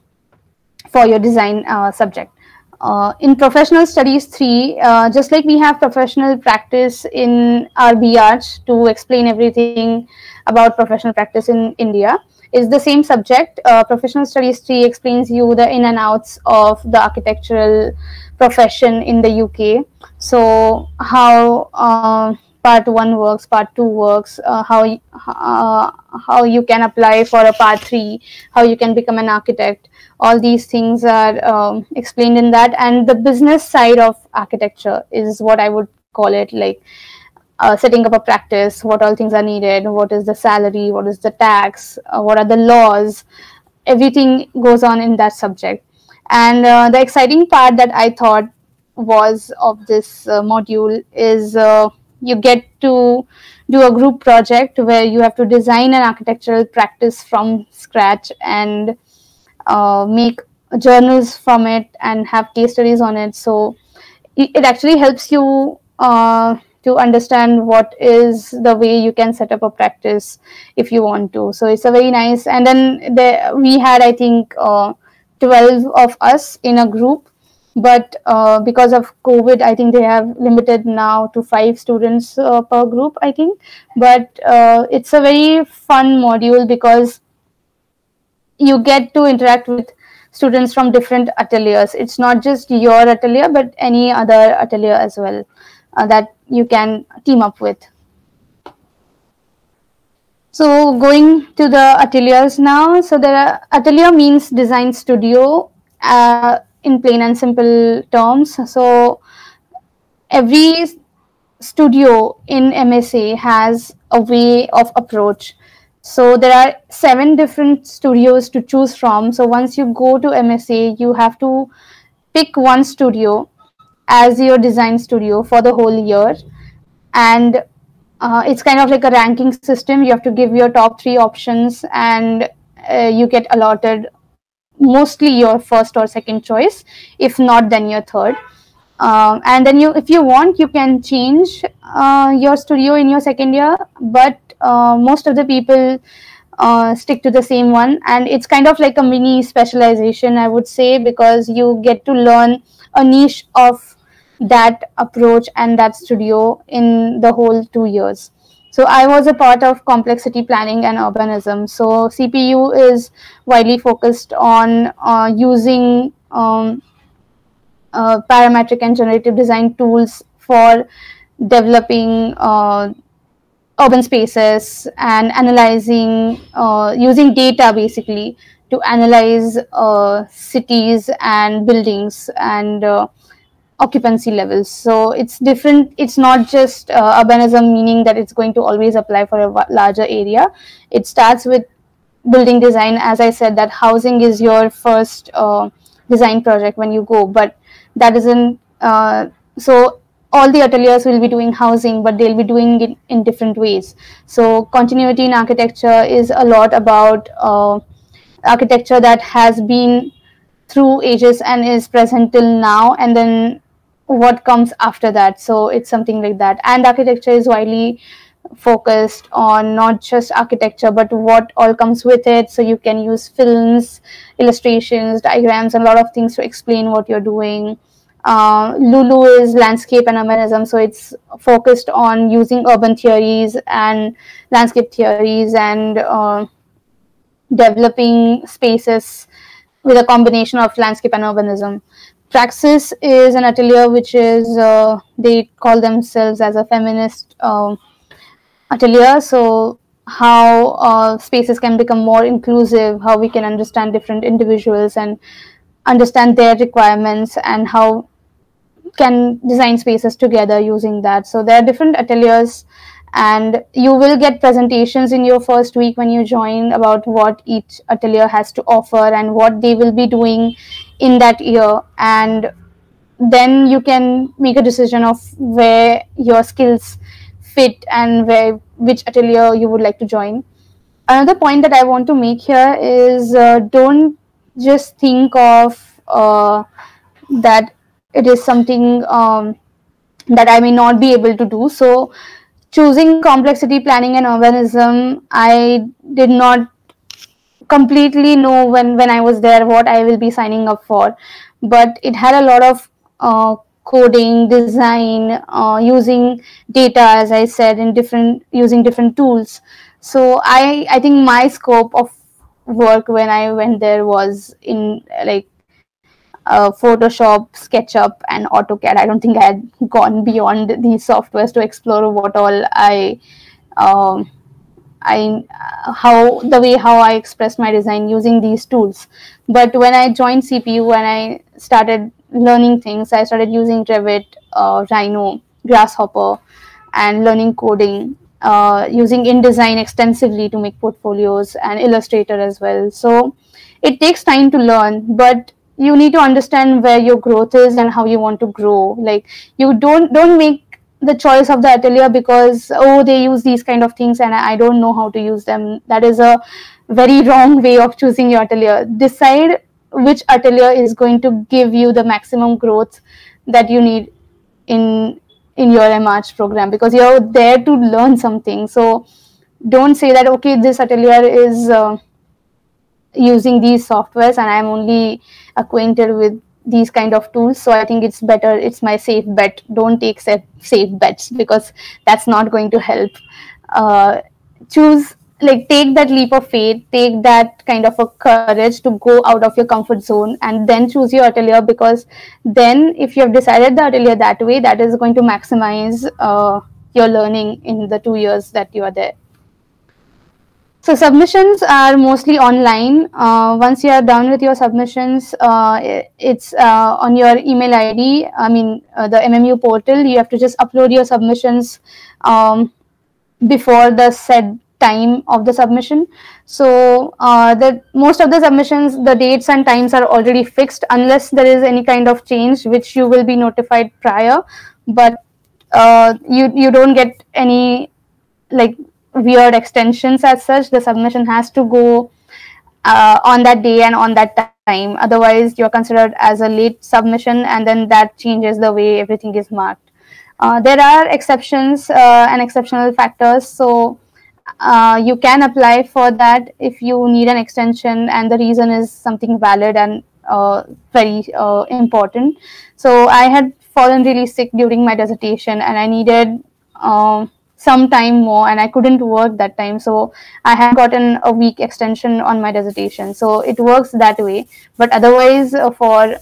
for your design uh, subject. Uh, in professional studies three, uh, just like we have professional practice in our B Arch to explain everything about professional practice in India, is the same subject. Uh, professional studies three explains you the in and outs of the architectural profession in the U K. So how uh, part one works, part two works, uh, how uh, how you can apply for a part three, how you can become an architect. All these things are um, explained in that. And the business side of architecture is what I would call it, like uh, setting up a practice, what all things are needed, what is the salary, what is the tax, uh, what are the laws. Everything goes on in that subject. And uh, the exciting part that I thought was of this uh, module is uh, you get to do a group project where you have to design an architectural practice from scratch and uh, make journals from it and have case studies on it. So it, it actually helps you uh, to understand what is the way you can set up a practice if you want to. So it's a very nice. And then there, we had, I think, uh, twelve of us in a group. But uh, because of COVID, I think they have limited now to five students uh, per group, I think. But uh, it's a very fun module because you get to interact with students from different ateliers. It's not just your atelier, but any other atelier as well uh, that you can team up with. So going to the ateliers now. So the atelier means design studio uh, in plain and simple terms. So every studio in M S A has a way of approach. So there are seven different studios to choose from. So once you go to M S A, you have to pick one studio as your design studio for the whole year. And uh, it's kind of like a ranking system. You have to give your top three options, and uh, you get allotted mostly your first or second choice. If not, then your third. Um, and then you, if you want, you can change uh, your studio in your second year, but uh, most of the people uh, stick to the same one. And it's kind of like a mini specialization, I would say, because you get to learn a niche of that approach and that studio in the whole two years. So I was a part of complexity planning and urbanism. So C P U is widely focused on uh, using um, Uh, parametric and generative design tools for developing uh, urban spaces and analyzing, uh, using data basically to analyze uh, cities and buildings and uh, occupancy levels. So it's different. It's not just uh, urbanism, meaning that it's going to always apply for a larger area. It starts with building design. As I said, that housing is your first uh, design project when you go, but that isn't uh, so all the ateliers will be doing housing, but they'll be doing it in different ways. So continuity in architecture is a lot about uh, architecture that has been through ages and is present till now, and then what comes after that. So it's something like that. And architecture is widely focused on not just architecture, but what all comes with it. So you can use films, illustrations, diagrams, and a lot of things to explain what you're doing. Uh, Lulu is landscape and urbanism, so it's focused on using urban theories and landscape theories and uh, developing spaces with a combination of landscape and urbanism. Praxis is an atelier which is, uh, they call themselves as a feminist uh, atelier. So how uh, spaces can become more inclusive, how we can understand different individuals and understand their requirements, and how can design spaces together using that. So there are different ateliers, and you will get presentations in your first week when you join about what each atelier has to offer and what they will be doing in that year. And then you can make a decision of where your skills fit and where which atelier you would like to join. Another point that I want to make here is uh, don't just think of uh, that it is something um, that I may not be able to do. So choosing complexity planning and urbanism, I did not completely know when when I was there what I will be signing up for, but it had a lot of uh, coding, design, uh, using data, as I said, in different using different tools. So I I think my scope of work when I went there was in like uh, Photoshop, SketchUp, and AutoCAD. I don't think I had gone beyond these softwares to explore what all I um, I uh, how the way how I express my design using these tools. But when I joined C P U, when I started learning things, I started using Revit, uh, Rhino, Grasshopper, and learning coding, uh, using InDesign extensively to make portfolios, and Illustrator as well. So it takes time to learn, but you need to understand where your growth is and how you want to grow. Like you don't don't make the choice of the atelier because, oh, they use these kind of things and I don't know how to use them. That is a very wrong way of choosing your atelier. Decide which atelier is going to give you the maximum growth that you need in in your M Arch program, because you're there to learn something. So don't say that, okay, this atelier is uh, using these softwares and I'm only acquainted with these kind of tools, so I think it's better, it's my safe bet. Don't take safe, safe bets, because that's not going to help. Uh, choose, like, take that leap of faith, take that kind of a courage to go out of your comfort zone and then choose your atelier, because then if you have decided the atelier that way, that is going to maximize uh, your learning in the two years that you are there. So submissions are mostly online. Uh, once you are done with your submissions, uh, it's uh, on your email I D. I mean, uh, the M M U portal. You have to just upload your submissions um, before the said time of the submission. So uh, the most of the submissions, the dates and times are already fixed, unless there is any kind of change, which you will be notified prior. But uh, you you don't get any like weird extensions as such. The submission has to go uh, on that day and on that time, otherwise you're considered as a late submission, and then that changes the way everything is marked. Uh, there are exceptions uh, and exceptional factors, so uh, you can apply for that if you need an extension and the reason is something valid and uh, very uh, important. So I had fallen really sick during my dissertation and I needed um, some time more, and I couldn't work that time, so I had gotten a week extension on my dissertation. So it works that way, but otherwise uh, for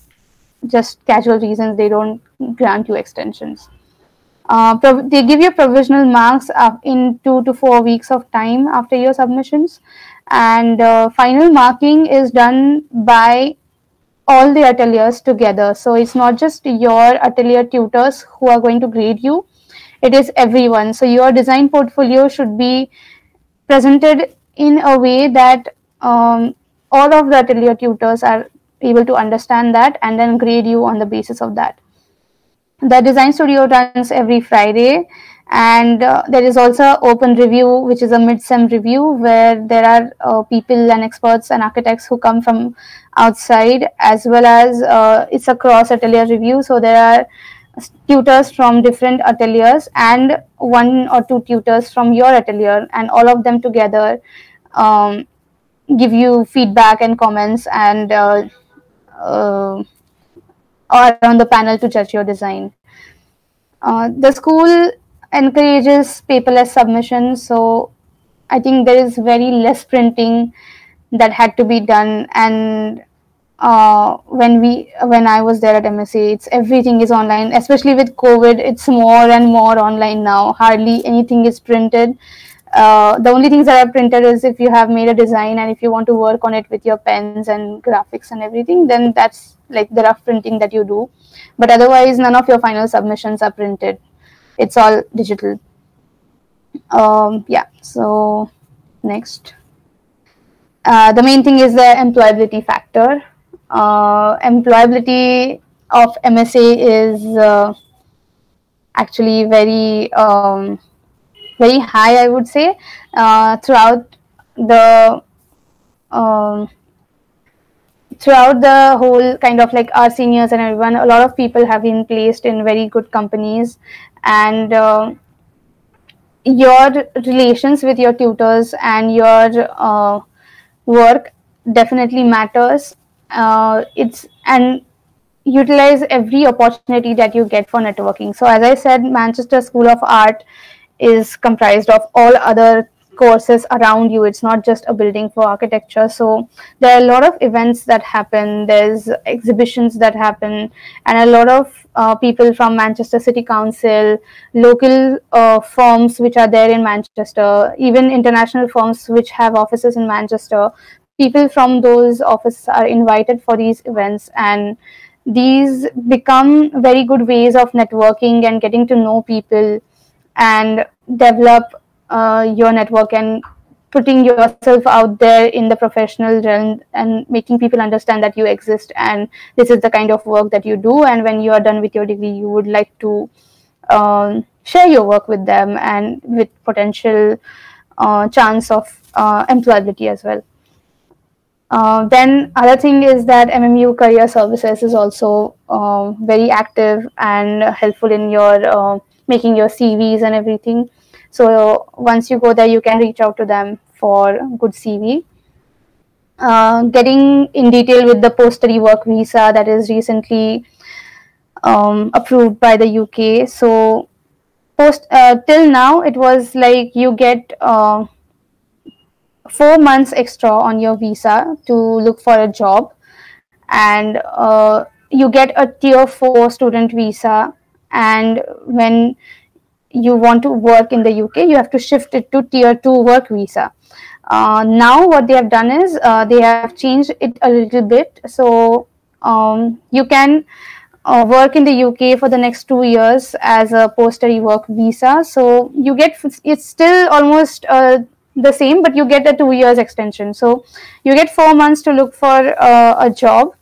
just casual reasons they don't grant you extensions. Uh, they give you provisional marks in two to four weeks of time after your submissions, and uh, final marking is done by all the ateliers together. So it's not just your atelier tutors who are going to grade you, it is everyone. So your design portfolio should be presented in a way that um, all of the atelier tutors are able to understand that and then grade you on the basis of that. The design studio runs every Friday, and uh, there is also open review, which is a mid-sem review where there are uh, people and experts and architects who come from outside, as well as uh, it's a cross atelier review. So there are tutors from different ateliers and one or two tutors from your atelier, and all of them together um, give you feedback and comments, and uh, uh, or on the panel to judge your design. Uh, the school encourages paperless submissions, so I think there is very less printing that had to be done, and uh, when we when I was there at M S A, it's everything is online. Especially with COVID, it's more and more online now. Hardly anything is printed. Uh, the only things that are printed is if you have made a design and if you want to work on it with your pens and graphics and everything, then that's like the rough printing that you do. But otherwise, none of your final submissions are printed. It's all digital. Um, yeah. So next. Uh, the main thing is the employability factor. Uh, employability of M S A is uh, actually very um, very high, I would say. Uh, throughout the um, throughout the whole kind of like our seniors and everyone, a lot of people have been placed in very good companies, and uh, your relations with your tutors and your uh, work definitely matters. Uh, it's and utilize every opportunity that you get for networking. So as I said, Manchester School of Art is comprised of all other courses around you. It's not just a building for architecture. So there are a lot of events that happen, there's exhibitions that happen, and a lot of uh, people from Manchester City Council, local uh, firms which are there in Manchester, even international firms which have offices in Manchester, people from those offices are invited for these events, and these become very good ways of networking and getting to know people and develop uh, your network and putting yourself out there in the professional realm and making people understand that you exist and this is the kind of work that you do, and when you are done with your degree you would like to um, share your work with them and with potential uh, chance of uh, employability as well. Uh, then other thing is that M M U Career Services is also uh, very active and helpful in your uh, making your C Vs and everything. So once you go there, you can reach out to them for good C V. Uh, getting in detail with the post-study work visa that is recently um, approved by the U K. So post uh, till now it was like you get uh, four months extra on your visa to look for a job, and uh, you get a tier four student visa, and when you want to work in the U K you have to shift it to tier two work visa. Uh, now what they have done is uh, they have changed it a little bit, so um, you can uh, work in the U K for the next two years as a post-study work visa. So you get, it's still almost uh, the same, but you get a two years extension. So you get four months to look for uh, a job,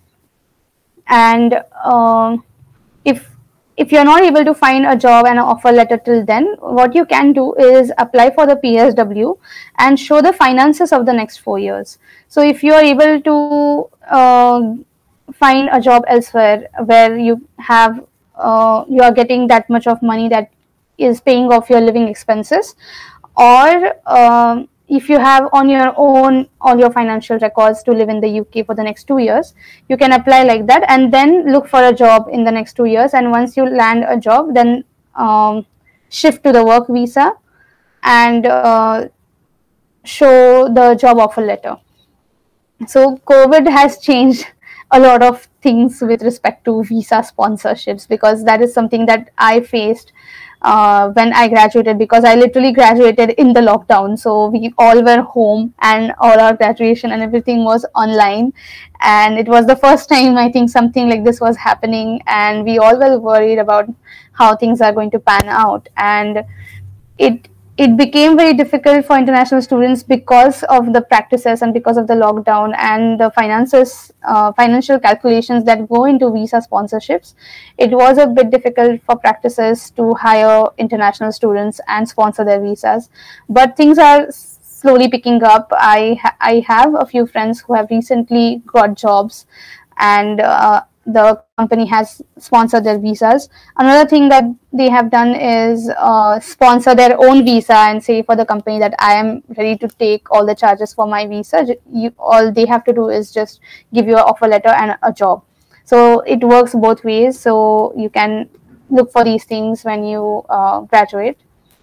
and uh, if if you're not able to find a job and an offer letter till then, what you can do is apply for the P S W and show the finances of the next four years. So if you are able to uh, find a job elsewhere where you have uh, you are getting that much of money that is paying off your living expenses, or um, if you have on your own all your financial records to live in the U K for the next two years, you can apply like that and then look for a job in the next two years. And once you land a job, then um, shift to the work visa and uh, show the job offer letter. So COVID has changed a lot of things with respect to visa sponsorships, because that is something that I faced Uh, when I graduated, because I literally graduated in the lockdown. So we all were home and all our graduation and everything was online. And it was the first time I think something like this was happening, and we all were worried about how things are going to pan out. And it it became very difficult for international students because of the practices and because of the lockdown and the finances, uh, financial calculations that go into visa sponsorships. It was a bit difficult for practices to hire international students and sponsor their visas. But things are slowly picking up. I, ha I have a few friends who have recently got jobs, and uh, the company has sponsored their visas. Another thing that they have done is uh, sponsor their own visa and say for the company that I am ready to take all the charges for my visa. You, all they have to do is just give you an offer letter and a job. So it works both ways. So you can look for these things when you uh, graduate.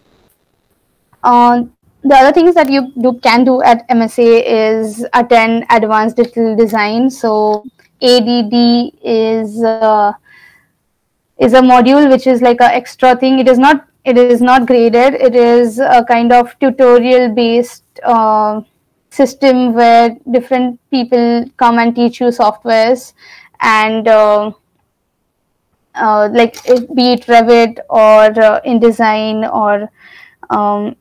Uh, the other things that you do, can do at M S A is attend advanced digital design. So A D D is uh, is a module which is like an extra thing. It is not it is not graded. It is a kind of tutorial based uh, system where different people come and teach you softwares, and uh, uh, like if, be it Revit or uh, InDesign or um,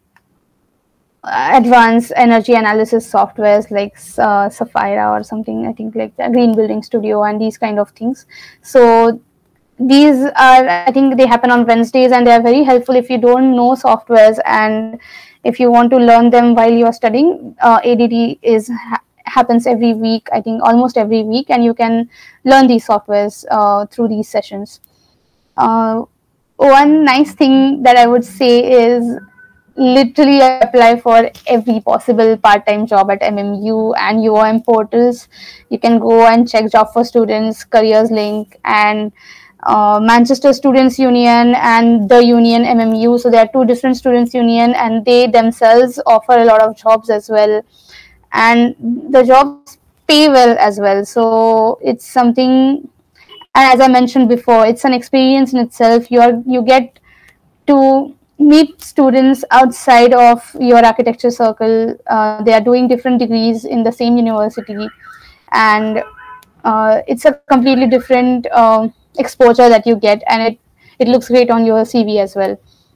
advanced energy analysis softwares like uh, Sapphira or something, I think, like the Green Building Studio and these kind of things. So these are, I think they happen on Wednesdays, and they are very helpful if you don't know softwares and if you want to learn them while you are studying. uh, A D D is ha happens every week, I think almost every week, and you can learn these softwares uh, through these sessions. Uh, one nice thing that I would say is literally apply for every possible part-time job at M M U and U O M portals. You can go and check Job for Students, Careers Link, and uh, Manchester Students Union and the Union M M U. So there are two different students union, and they themselves offer a lot of jobs as well, and the jobs pay well as well. So it's something, and as I mentioned before, it's an experience in itself. You are you get to meet students outside of your architecture circle. Uh, they are doing different degrees in the same university, and uh, it's a completely different uh, exposure that you get, and it it looks great on your C V as well.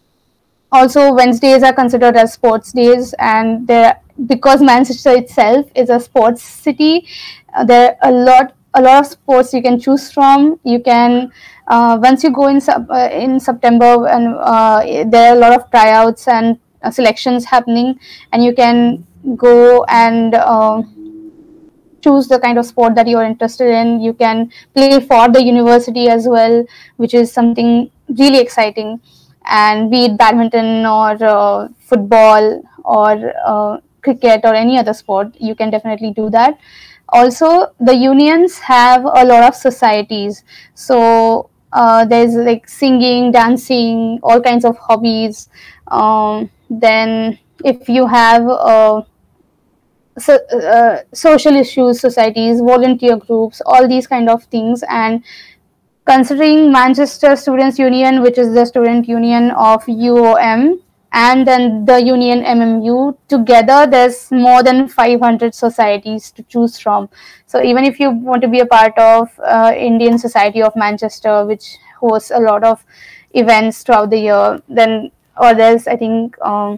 Also, Wednesdays are considered as sports days, and there, because Manchester itself is a sports city, uh, there are a lot a lot of sports you can choose from. You can uh, once you go in sub, uh, in September, and uh, there are a lot of tryouts and uh, selections happening, and you can go and uh, choose the kind of sport that you're interested in. You can play for the university as well, which is something really exciting. And be it badminton or uh, football or uh, cricket or any other sport, you can definitely do that. Also, the unions have a lot of societies. So uh, there's like singing, dancing, all kinds of hobbies. Um, then if you have uh, so, uh, social issues societies, volunteer groups, all these kind of things. And considering Manchester Students Union, which is the student union of U O M, and then the Union M M U, together there's more than five hundred societies to choose from. So even if you want to be a part of uh, Indian Society of Manchester, which hosts a lot of events throughout the year, then, or there's, I think, um,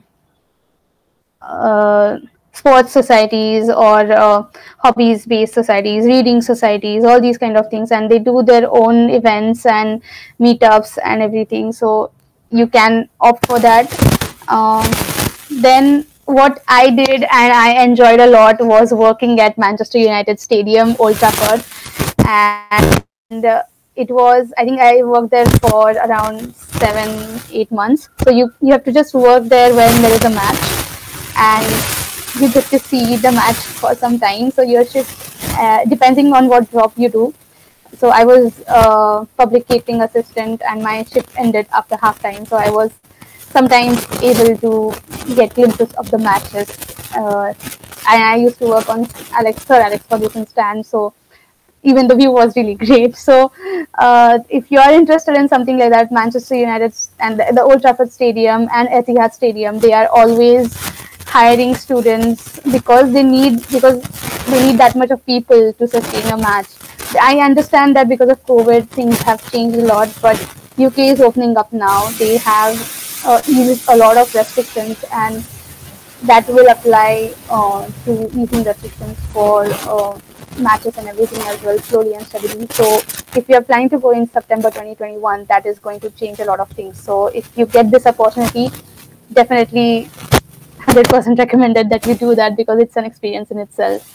uh, sports societies or uh, hobbies based societies, reading societies, all these kind of things, and they do their own events and meetups and everything. So you can opt for that. Um, then what I did and I enjoyed a lot was working at Manchester United Stadium, Old Trafford, and uh, it was, I think I worked there for around seven, eight months. So you you have to just work there when there is a match, and you get to see the match for some time. So your shift, uh, depending on what job you do. So I was a public catering assistant, and my shift ended after halftime. So I was sometimes able to get glimpses of the matches. Uh, and I used to work on Alex Sir Alex Ferguson stand. So even the view was really great. So uh, if you are interested in something like that, Manchester United and the, the Old Trafford Stadium and Etihad Stadium, they are always hiring students because they need because they need that much of people to sustain a match. I understand that because of COVID, things have changed a lot, but U K is opening up now. They have uh, eased a lot of restrictions, and that will apply uh, to easing restrictions for uh, matches and everything as well, slowly and steadily. So if you are planning to go in September twenty twenty-one, that is going to change a lot of things. So if you get this opportunity, definitely one hundred percent recommended that you do that, because it's an experience in itself.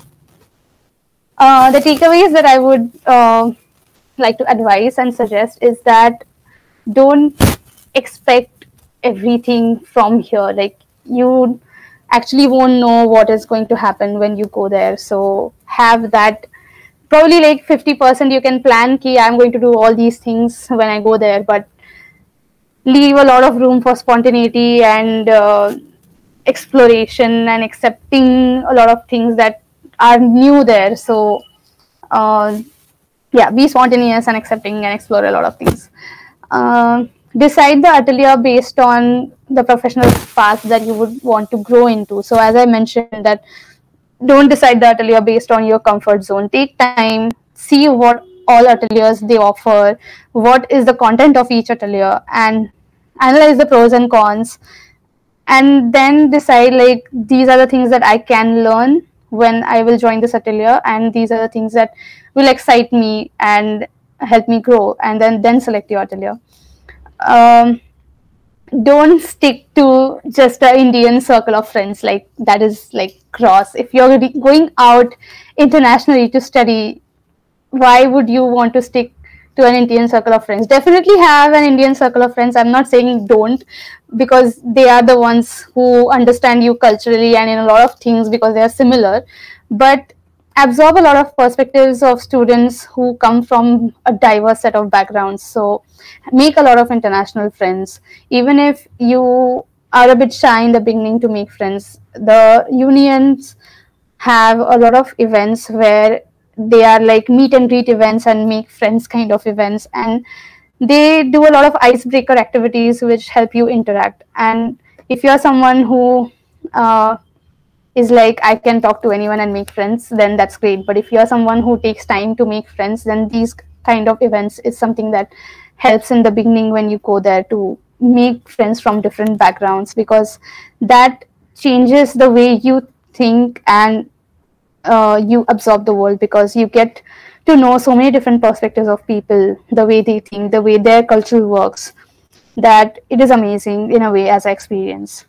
Uh, the takeaways that I would uh, like to advise and suggest is that don't expect everything from here. Like, you actually won't know what is going to happen when you go there. So have that, probably like fifty percent you can plan, ki I'm going to do all these things when I go there, but leave a lot of room for spontaneity and uh, exploration and accepting a lot of things that are new there. So Uh, yeah, be spontaneous and accepting and explore a lot of things. Uh, decide the atelier based on the professional path that you would want to grow into. So as I mentioned that don't decide the atelier based on your comfort zone. Take time, see what all ateliers they offer, what is the content of each atelier, and analyze the pros and cons, and then decide like these are the things that I can learn when I will join this atelier, and these are the things that will excite me and help me grow, and then then select your atelier. Um, don't stick to just an Indian circle of friends. Like that is like cross. If you're going out internationally to study, why would you want to stick to an Indian circle of friends? Definitely have an Indian circle of friends. I'm not saying don't, because they are the ones who understand you culturally and in a lot of things because they are similar. But absorb a lot of perspectives of students who come from a diverse set of backgrounds. So make a lot of international friends. Even if you are a bit shy in the beginning to make friends, the unions have a lot of events where they are like meet and greet events and make friends kind of events, and they do a lot of icebreaker activities which help you interact. And if you're someone who uh, is like I can talk to anyone and make friends, then that's great. But if you're someone who takes time to make friends, then these kind of events is something that helps in the beginning when you go there to make friends from different backgrounds, because that changes the way you think and uh, you absorb the world, because you get to know so many different perspectives of people, the way they think, the way their culture works, that it is amazing in a way as I experience.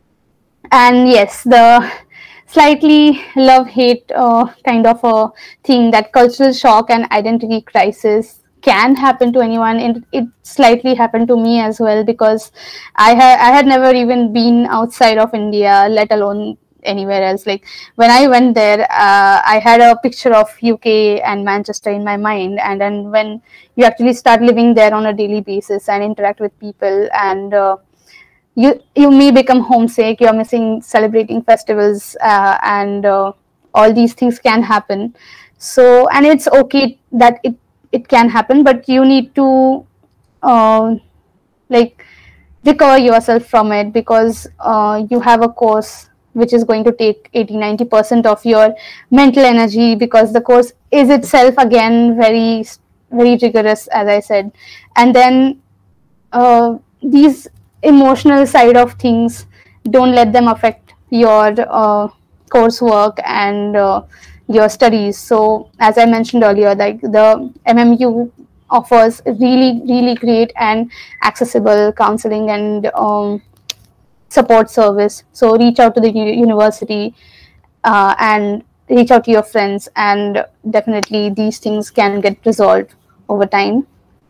And yes, the slightly love-hate uh, kind of a thing, that cultural shock and identity crisis can happen to anyone. It, it slightly happened to me as well, because I had I had never even been outside of India, let alone anywhere else. Like when I went there, uh, I had a picture of U K and Manchester in my mind, and then when you actually start living there on a daily basis and interact with people, and uh, you you may become homesick, you're missing celebrating festivals, uh, and uh, all these things can happen. So, and it's okay that it it can happen, but you need to uh, like recover yourself from it, because uh, you have a course which is going to take eighty ninety percent of your mental energy, because the course is itself again very very rigorous, as I said. And then uh, these emotional side of things, don't let them affect your uh, coursework and uh, your studies. So as I mentioned earlier, like the M M U offers really really great and accessible counseling and um, support service. So reach out to the university uh, and reach out to your friends, and definitely these things can get resolved over time.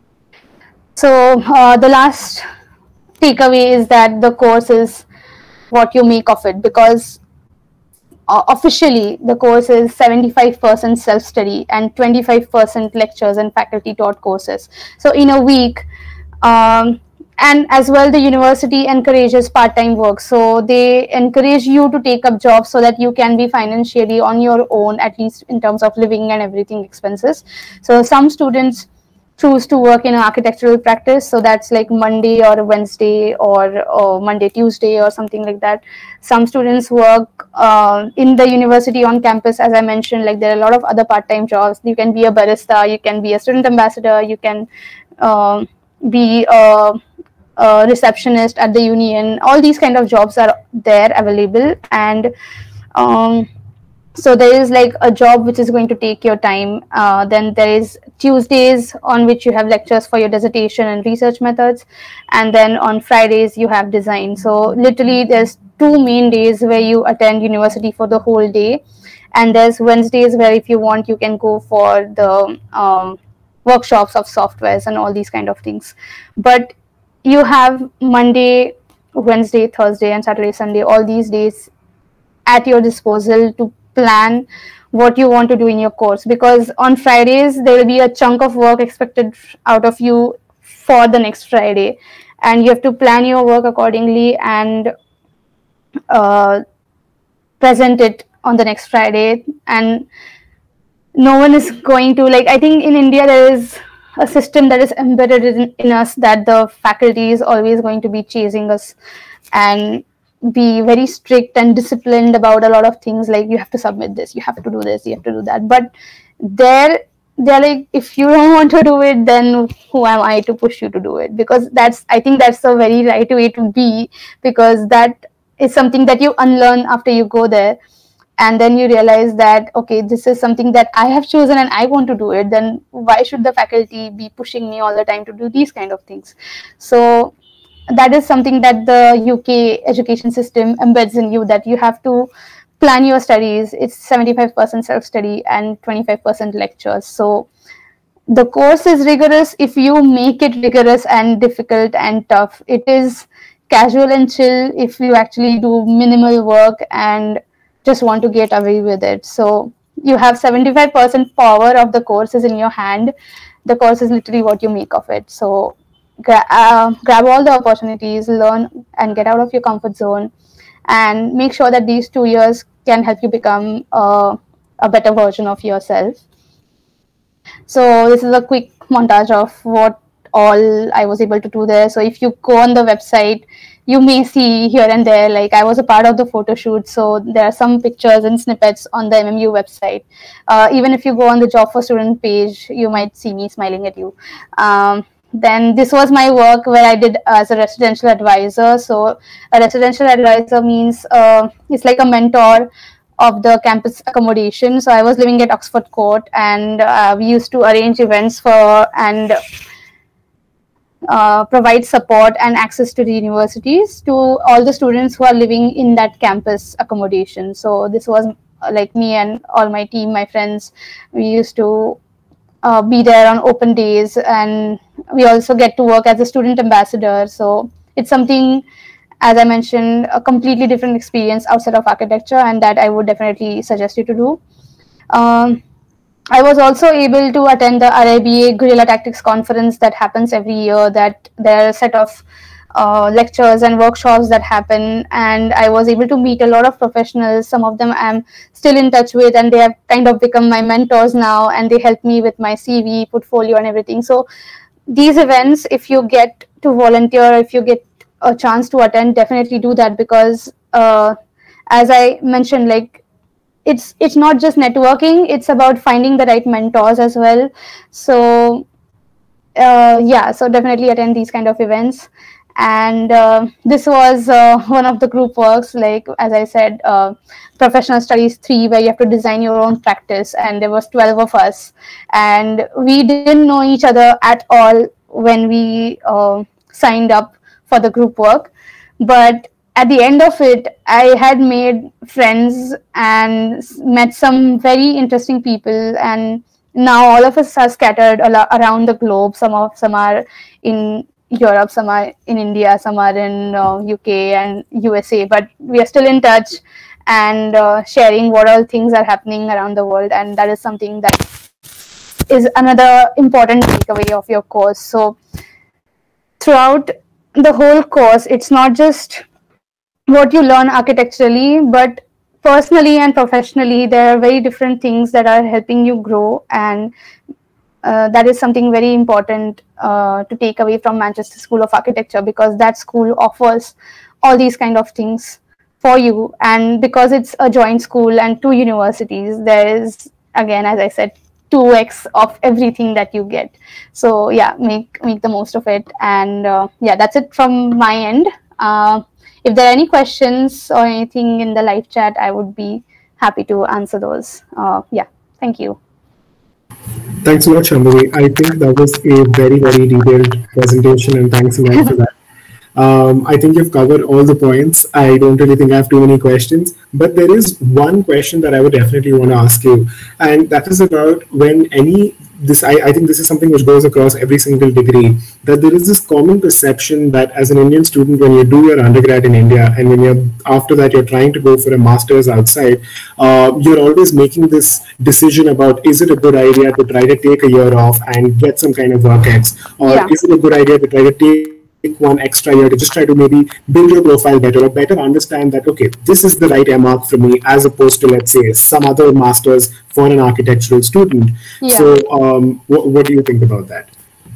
So uh, the last takeaway is that the course is what you make of it, because uh, officially the course is seventy-five percent self-study and twenty-five percent lectures and faculty taught courses. So in a week, um, and as well the university encourages part-time work. So they encourage you to take up jobs so that you can be financially on your own, at least in terms of living and everything expenses. So some students choose to work in an architectural practice, so that's like Monday or Wednesday, or, or Monday Tuesday or something like that. Some students work uh, in the university on campus, as I mentioned. Like there are a lot of other part-time jobs. You can be a barista, you can be a student ambassador, you can uh, be a, a receptionist at the union. All these kind of jobs are there available. And um, so there is like a job which is going to take your time. Uh, then there is Tuesdays on which you have lectures for your dissertation and research methods. And then on Fridays you have design. So literally there's two main days where you attend university for the whole day. And there's Wednesdays where if you want, you can go for the um, workshops of softwares and all these kind of things. But you have Monday, Wednesday, Thursday, and Saturday, Sunday, all these days at your disposal to plan what you want to do in your course, because on Fridays there will be a chunk of work expected out of you for the next Friday, and you have to plan your work accordingly and uh, present it on the next Friday. And no one is going to, like, I think in India there is a system that is embedded in, in us, that the faculty is always going to be chasing us and be very strict and disciplined about a lot of things, like you have to submit this, you have to do this, you have to do that. But there they're like, if you don't want to do it, then who am I to push you to do it? Because that's, I think that's a very right way to be, because that is something that you unlearn after you go there. And then you realize that, okay, this is something that I have chosen and I want to do it, then why should the faculty be pushing me all the time to do these kind of things? So that is something that the U K education system embeds in you, that you have to plan your studies. It's seventy-five percent self-study and twenty-five percent lectures. So the course is rigorous if you make it rigorous and difficult and tough. It is casual and chill if you actually do minimal work and just want to get away with it. So you have seventy-five percent power of the course is in your hand. The course is literally what you make of it. So gra uh, grab all the opportunities, learn and get out of your comfort zone, and make sure that these two years can help you become uh, a better version of yourself. So this is a quick montage of what all I was able to do there. So if you go on the website, you may see here and there, like I was a part of the photo shoot. So there are some pictures and snippets on the M M U website. Uh, even if you go on the Job for Student page, you might see me smiling at you. Um, then this was my work where I did as a residential advisor. So a residential advisor means uh, it's like a mentor of the campus accommodation. So I was living at Oxford Court, and uh, we used to arrange events for and uh, provide support and access to the universities to all the students who are living in that campus accommodation. So this was uh, like me and all my team, my friends, we used to uh, be there on open days, and we also get to work as a student ambassador. So it's something, as I mentioned, a completely different experience outside of architecture, and that I would definitely suggest you to do. Um, I was also able to attend the R I B A Guerrilla Tactics Conference that happens every year. That there are a set of uh, lectures and workshops that happen, and I was able to meet a lot of professionals. Some of them I'm still in touch with, and they have kind of become my mentors now, and they help me with my C V, portfolio, and everything. So these events, if you get to volunteer, if you get a chance to attend, definitely do that, because uh, as I mentioned, like it's it's not just networking, it's about finding the right mentors as well. So uh, yeah, so definitely attend these kind of events. And uh, this was uh, one of the group works, like as I said, uh, professional studies three, where you have to design your own practice, and there was twelve of us, and we didn't know each other at all when we uh, signed up for the group work. But at the end of it, I had made friends and met some very interesting people, and now all of us are scattered around the globe. Some of some are in Europe, some are in India, some are in uh, U K and U S A, but we are still in touch and uh, sharing what all things are happening around the world. And that is something that is another important takeaway of your course. So throughout the whole course, it's not just what you learn architecturally, but personally and professionally, there are very different things that are helping you grow. And uh, that is something very important uh, to take away from Manchester School of Architecture, because that school offers all these kind of things for you. And because it's a joint school and two universities, there is, again, as I said, two X of everything that you get. So yeah, make make the most of it. And uh, yeah, that's it from my end. Uh, if there are any questions or anything in the live chat, I would be happy to answer those. Uh, yeah, thank you. Thanks a lot, Shambhavi. I think that was a very, very detailed presentation, and thanks a lot for that. Um, I think you've covered all the points. I don't really think I have too many questions, but there is one question that I would definitely want to ask you, and that is about when any, this, I, I think this is something which goes across every single degree, that there is this common perception that as an Indian student, when you do your undergrad in India, and when you're, after that, you're trying to go for a master's outside, uh, you're always making this decision about, is it a good idea to try to take a year off and get some kind of work ex, or yeah. is it a good idea to try to take one extra year to just try to maybe build your profile better or better understand that, okay, this is the right M Arc for me as opposed to, let's say, some other masters for an architectural student. Yeah. So um, what, what do you think about that?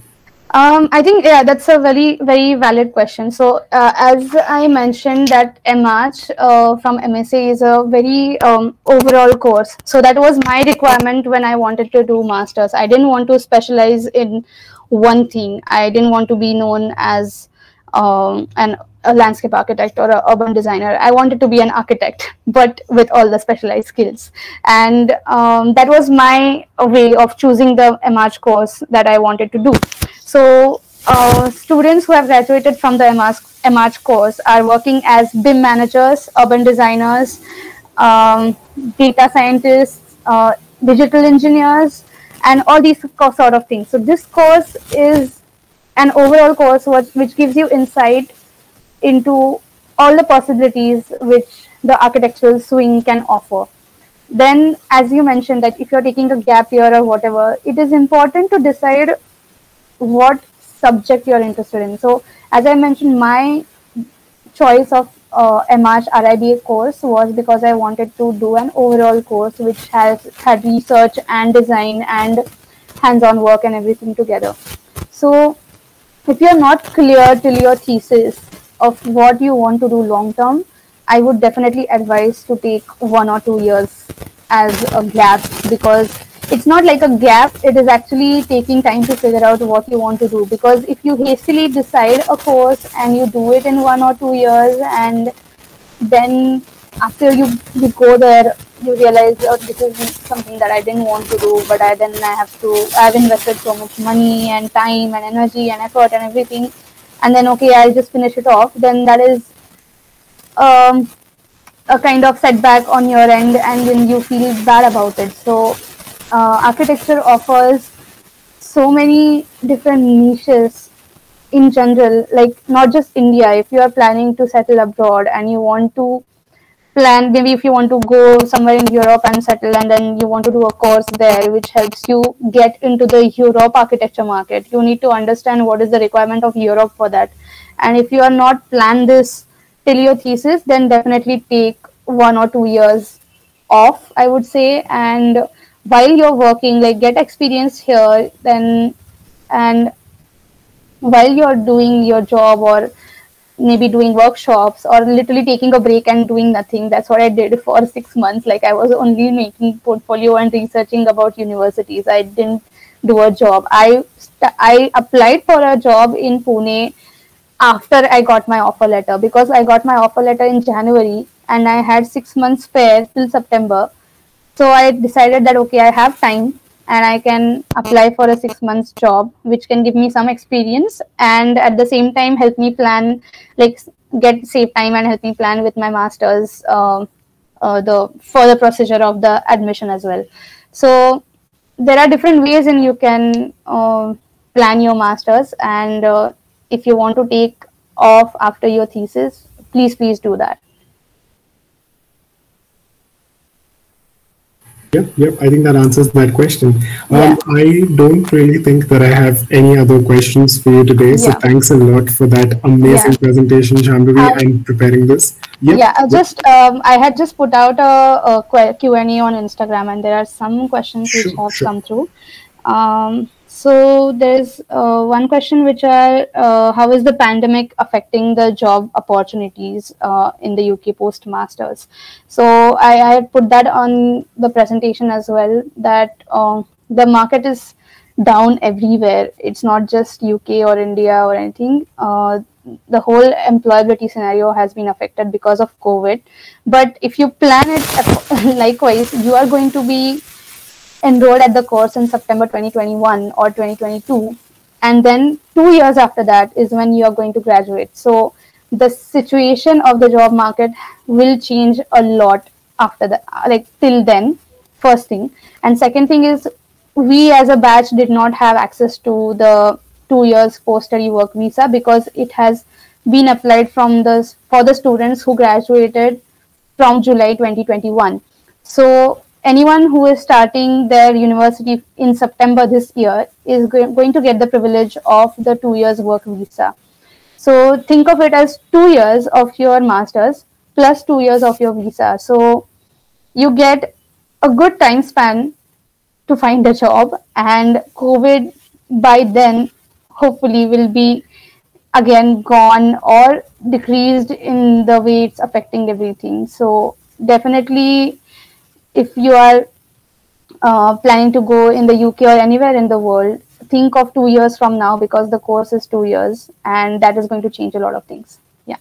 Um, I think, yeah, that's a very, very valid question. So uh, as I mentioned that M Arch uh, from M S A is a very um, overall course. So that was my requirement when I wanted to do masters. I didn't want to specialize in one thing. I didn't want to be known as um, an a landscape architect or an urban designer. I wanted to be an architect, but with all the specialized skills. And um, that was my way of choosing the M Arch course that I wanted to do. So uh, students who have graduated from the M Arch course are working as B I M managers, urban designers, um, data scientists, uh, digital engineers, and all these sort of things. So this course is an overall course which, which gives you insight into all the possibilities which the architectural swing can offer. Then, as you mentioned, that if you're taking a gap year or whatever, it is important to decide what subject you're interested in. So, as I mentioned, my choice of uh, M Arch R I B A course was because I wanted to do an overall course which has had research and design and hands-on work and everything together. So, if you're not clear till your thesis of what you want to do long term, I would definitely advise to take one or two years as a gap, because it's not like a gap, it is actually taking time to figure out what you want to do. Because if you hastily decide a course and you do it in one or two years, and then after you, you go there, you realize, oh, this is something that I didn't want to do, but I then I have to, I've invested so much money and time and energy and effort and everything, and then okay, I'll just finish it off, then that is um, a kind of setback on your end, and then you feel bad about it. So uh, architecture offers so many different niches in general, like not just India. If you are planning to settle abroad and you want to plan, maybe if you want to go somewhere in Europe and settle, and then you want to do a course there which helps you get into the Europe architecture market, you need to understand what is the requirement of Europe for that. And if you are not planned this till your thesis, then definitely take one or two years off, I would say, and while you're working, like get experience here, then, and while you're doing your job or maybe doing workshops or literally taking a break and doing nothing. That's what I did for six months. Like I was only making portfolio and researching about universities. I didn't do a job. I I applied for a job in Pune after I got my offer letter, because I got my offer letter in January and I had six months spare till September. So I decided that, okay, I have time and I can apply for a six months job, which can give me some experience and at the same time help me plan, like get save time and help me plan with my master's, uh, uh, the further procedure of the admission as well. So there are different ways in you can uh, plan your master's, and uh, if you want to take off after your thesis, please, please do that. Yep, yep. I think that answers that question. Um, yeah. I don't really think that I have any other questions for you today. So yeah. Thanks a lot for that amazing yeah. presentation, Shambhavi, um, and preparing this. Yep. Yeah, I just um, I had just put out a, a Q and A on Instagram, and there are some questions which sure, have sure. come through. Um, so there's uh, one question which are, uh, how is the pandemic affecting the job opportunities uh, in the U K post-masters? So I, I put that on the presentation as well, that uh, the market is down everywhere. It's not just U K or India or anything. Uh, the whole employability scenario has been affected because of COVID. But if you plan it likewise, you are going to be enrolled at the course in September twenty twenty-one or twenty twenty-two, and then two years after that is when you are going to graduate. So the situation of the job market will change a lot after that, like till then, first thing. And second thing is, we as a batch did not have access to the two years post-study work visa, because it has been applied from the for the students who graduated from July twenty twenty-one. So anyone who is starting their university in September this year is going to get the privilege of the two years work visa. So think of it as two years of your master's plus two years of your visa. So you get a good time span to find a job, and COVID by then hopefully will be again gone or decreased in the way it's affecting everything. So definitely, if you are uh, planning to go in the U K or anywhere in the world, think of two years from now, because the course is two years and that is going to change a lot of things. Yeah.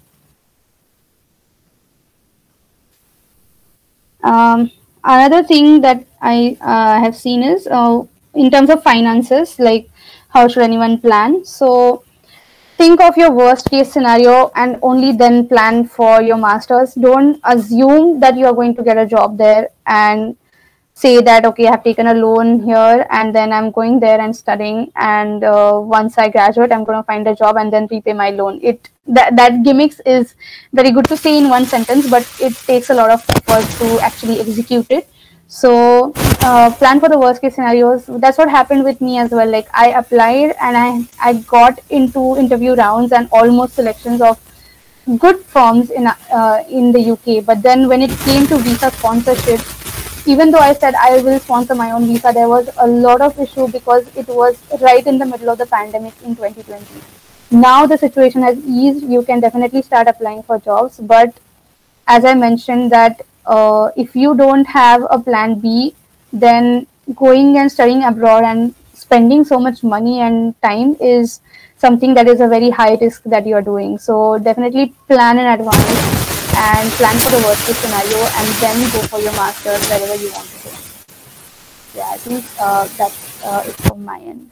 Um, another thing that I uh, have seen is uh, in terms of finances, like how should anyone plan? So think of your worst case scenario and only then plan for your masters. Don't assume that you are going to get a job there and say that, okay, I have taken a loan here and then I'm going there and studying, and uh, once I graduate I'm going to find a job and then repay my loan. It that, that gimmicks is very good to say in one sentence, but it takes a lot of effort to actually execute it. So uh, plan for the worst case scenarios. That's what happened with me as well. Like I applied and I I got into interview rounds and almost selections of good firms in uh, in the U K. But then when it came to visa sponsorship, even though I said I will sponsor my own visa, there was a lot of issue because it was right in the middle of the pandemic in twenty twenty. Now the situation has eased. You can definitely start applying for jobs, but as I mentioned that uh, if you don't have a plan B, then going and studying abroad and spending so much money and time is something that is a very high risk that you are doing. So definitely plan in advance and plan for the worst case scenario and then go for your master's wherever you want to go. Yeah, I think uh, that's uh, it from my end.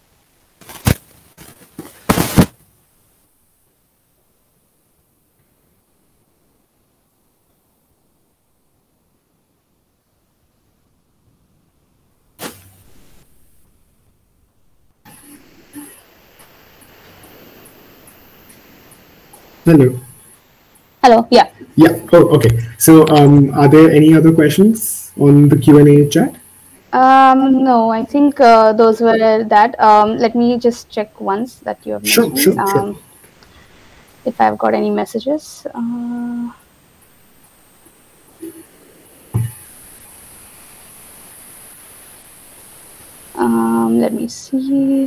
Hello. Hello. Yeah. Yeah. Oh, okay. So, um, are there any other questions on the Q and A chat? Um, no, I think uh, those were that. Um, let me just check once that you have Sure, mentioned. sure, sure. Um, if I've got any messages. Uh, um, let me see.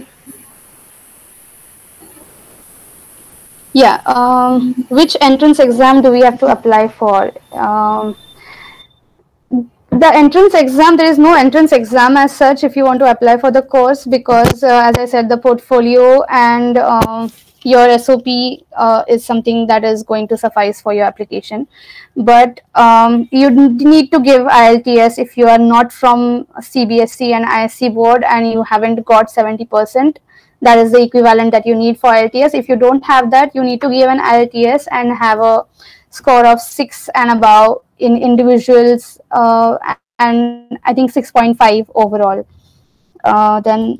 Yeah. Um, which entrance exam do we have to apply for? Um, the entrance exam, there is no entrance exam as such if you want to apply for the course, because uh, as I said, the portfolio and um, your S O P uh, is something that is going to suffice for your application. But um, you need to give I E L T S if you are not from C B S E and I S C board and you haven't got seventy percent. That is the equivalent that you need for I E L T S. If you don't have that, you need to give an I E L T S and have a score of six and above in individuals, uh, and I think six point five overall. Uh, then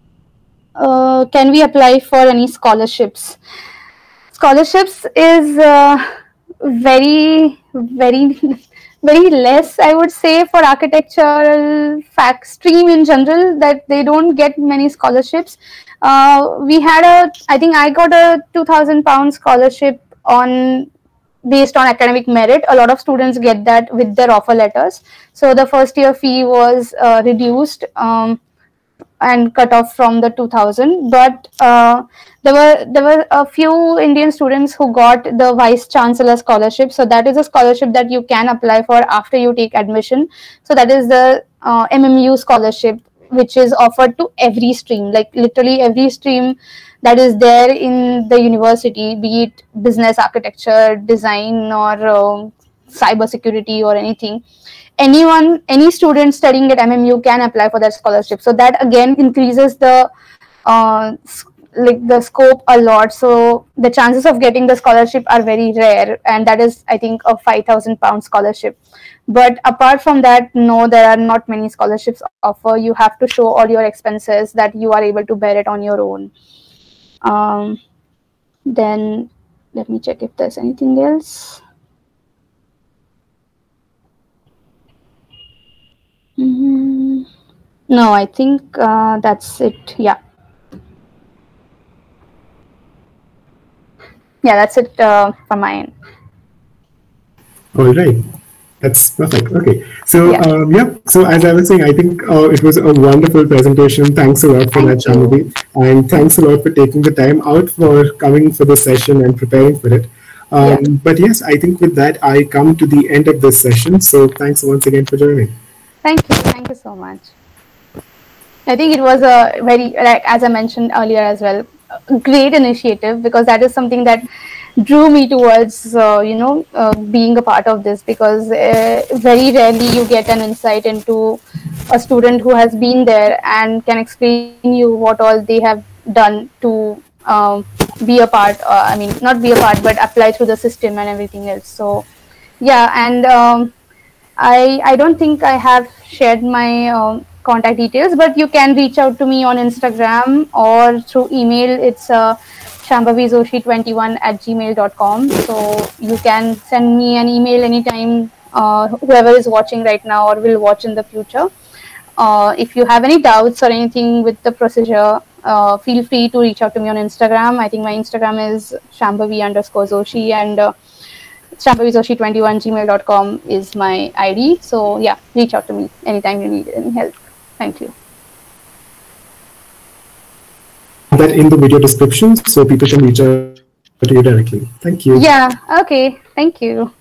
uh, can we apply for any scholarships? Scholarships is uh, very, very, very less, I would say, for architectural fact stream in general, that they don't get many scholarships. Uh, we had a, I think I got a two thousand pound scholarship on based on academic merit. A lot of students get that with their offer letters. So the first year fee was uh, reduced um, and cut off from the two thousand. But uh, there were there were a few Indian students who got the vice chancellor scholarship. So that is a scholarship that you can apply for after you take admission. So that is the uh, M M U scholarship, which is offered to every stream, like literally every stream that is there in the university, be it business, architecture, design, or uh, cyber security or anything. Anyone, any student studying at M M U can apply for that scholarship. So that again increases the uh, like the scope a lot. So the chances of getting the scholarship are very rare, and that is, I think, a five thousand pound scholarship. But apart from that, no, there are not many scholarships offer. You have to show all your expenses, that you are able to bear it on your own. Um, then let me check if there's anything else. Mm-hmm. No, I think uh, that's it. Yeah. yeah, that's it uh, from my end. All right. That's perfect. Okay. So, Yeah. um, yeah. So, as I was saying, I think uh, it was a wonderful presentation. Thanks a lot for that, Thank you. Shambhavi. And thanks a lot for taking the time out for coming for the session and preparing for it. Yeah. Um, but yes, I think with that, I come to the end of this session. So, thanks once again for joining. Thank you. Thank you so much. I think it was a very, like as I mentioned earlier as well, a great initiative, because that is something that drew me towards, uh, you know, uh, being a part of this, because uh, very rarely you get an insight into a student who has been there and can explain you what all they have done to um, be a part, uh, I mean, not be a part, but apply through the system and everything else. So, yeah, and um, I, I don't think I have shared my um, contact details, but you can reach out to me on Instagram or through email. It's uh, shambhavizoshi twenty-one at gmail dot com. So you can send me an email anytime, uh, whoever is watching right now or will watch in the future. Uh, if you have any doubts or anything with the procedure, uh, feel free to reach out to me on Instagram. I think my Instagram is shambhavi underscore zoshi, and uh, shambhavizoshi twenty-one gmail dot com is my I D. So yeah, reach out to me anytime you need any help. Thank you. That in the video description so people can reach out to you directly. Thank you. Yeah, okay. Thank you.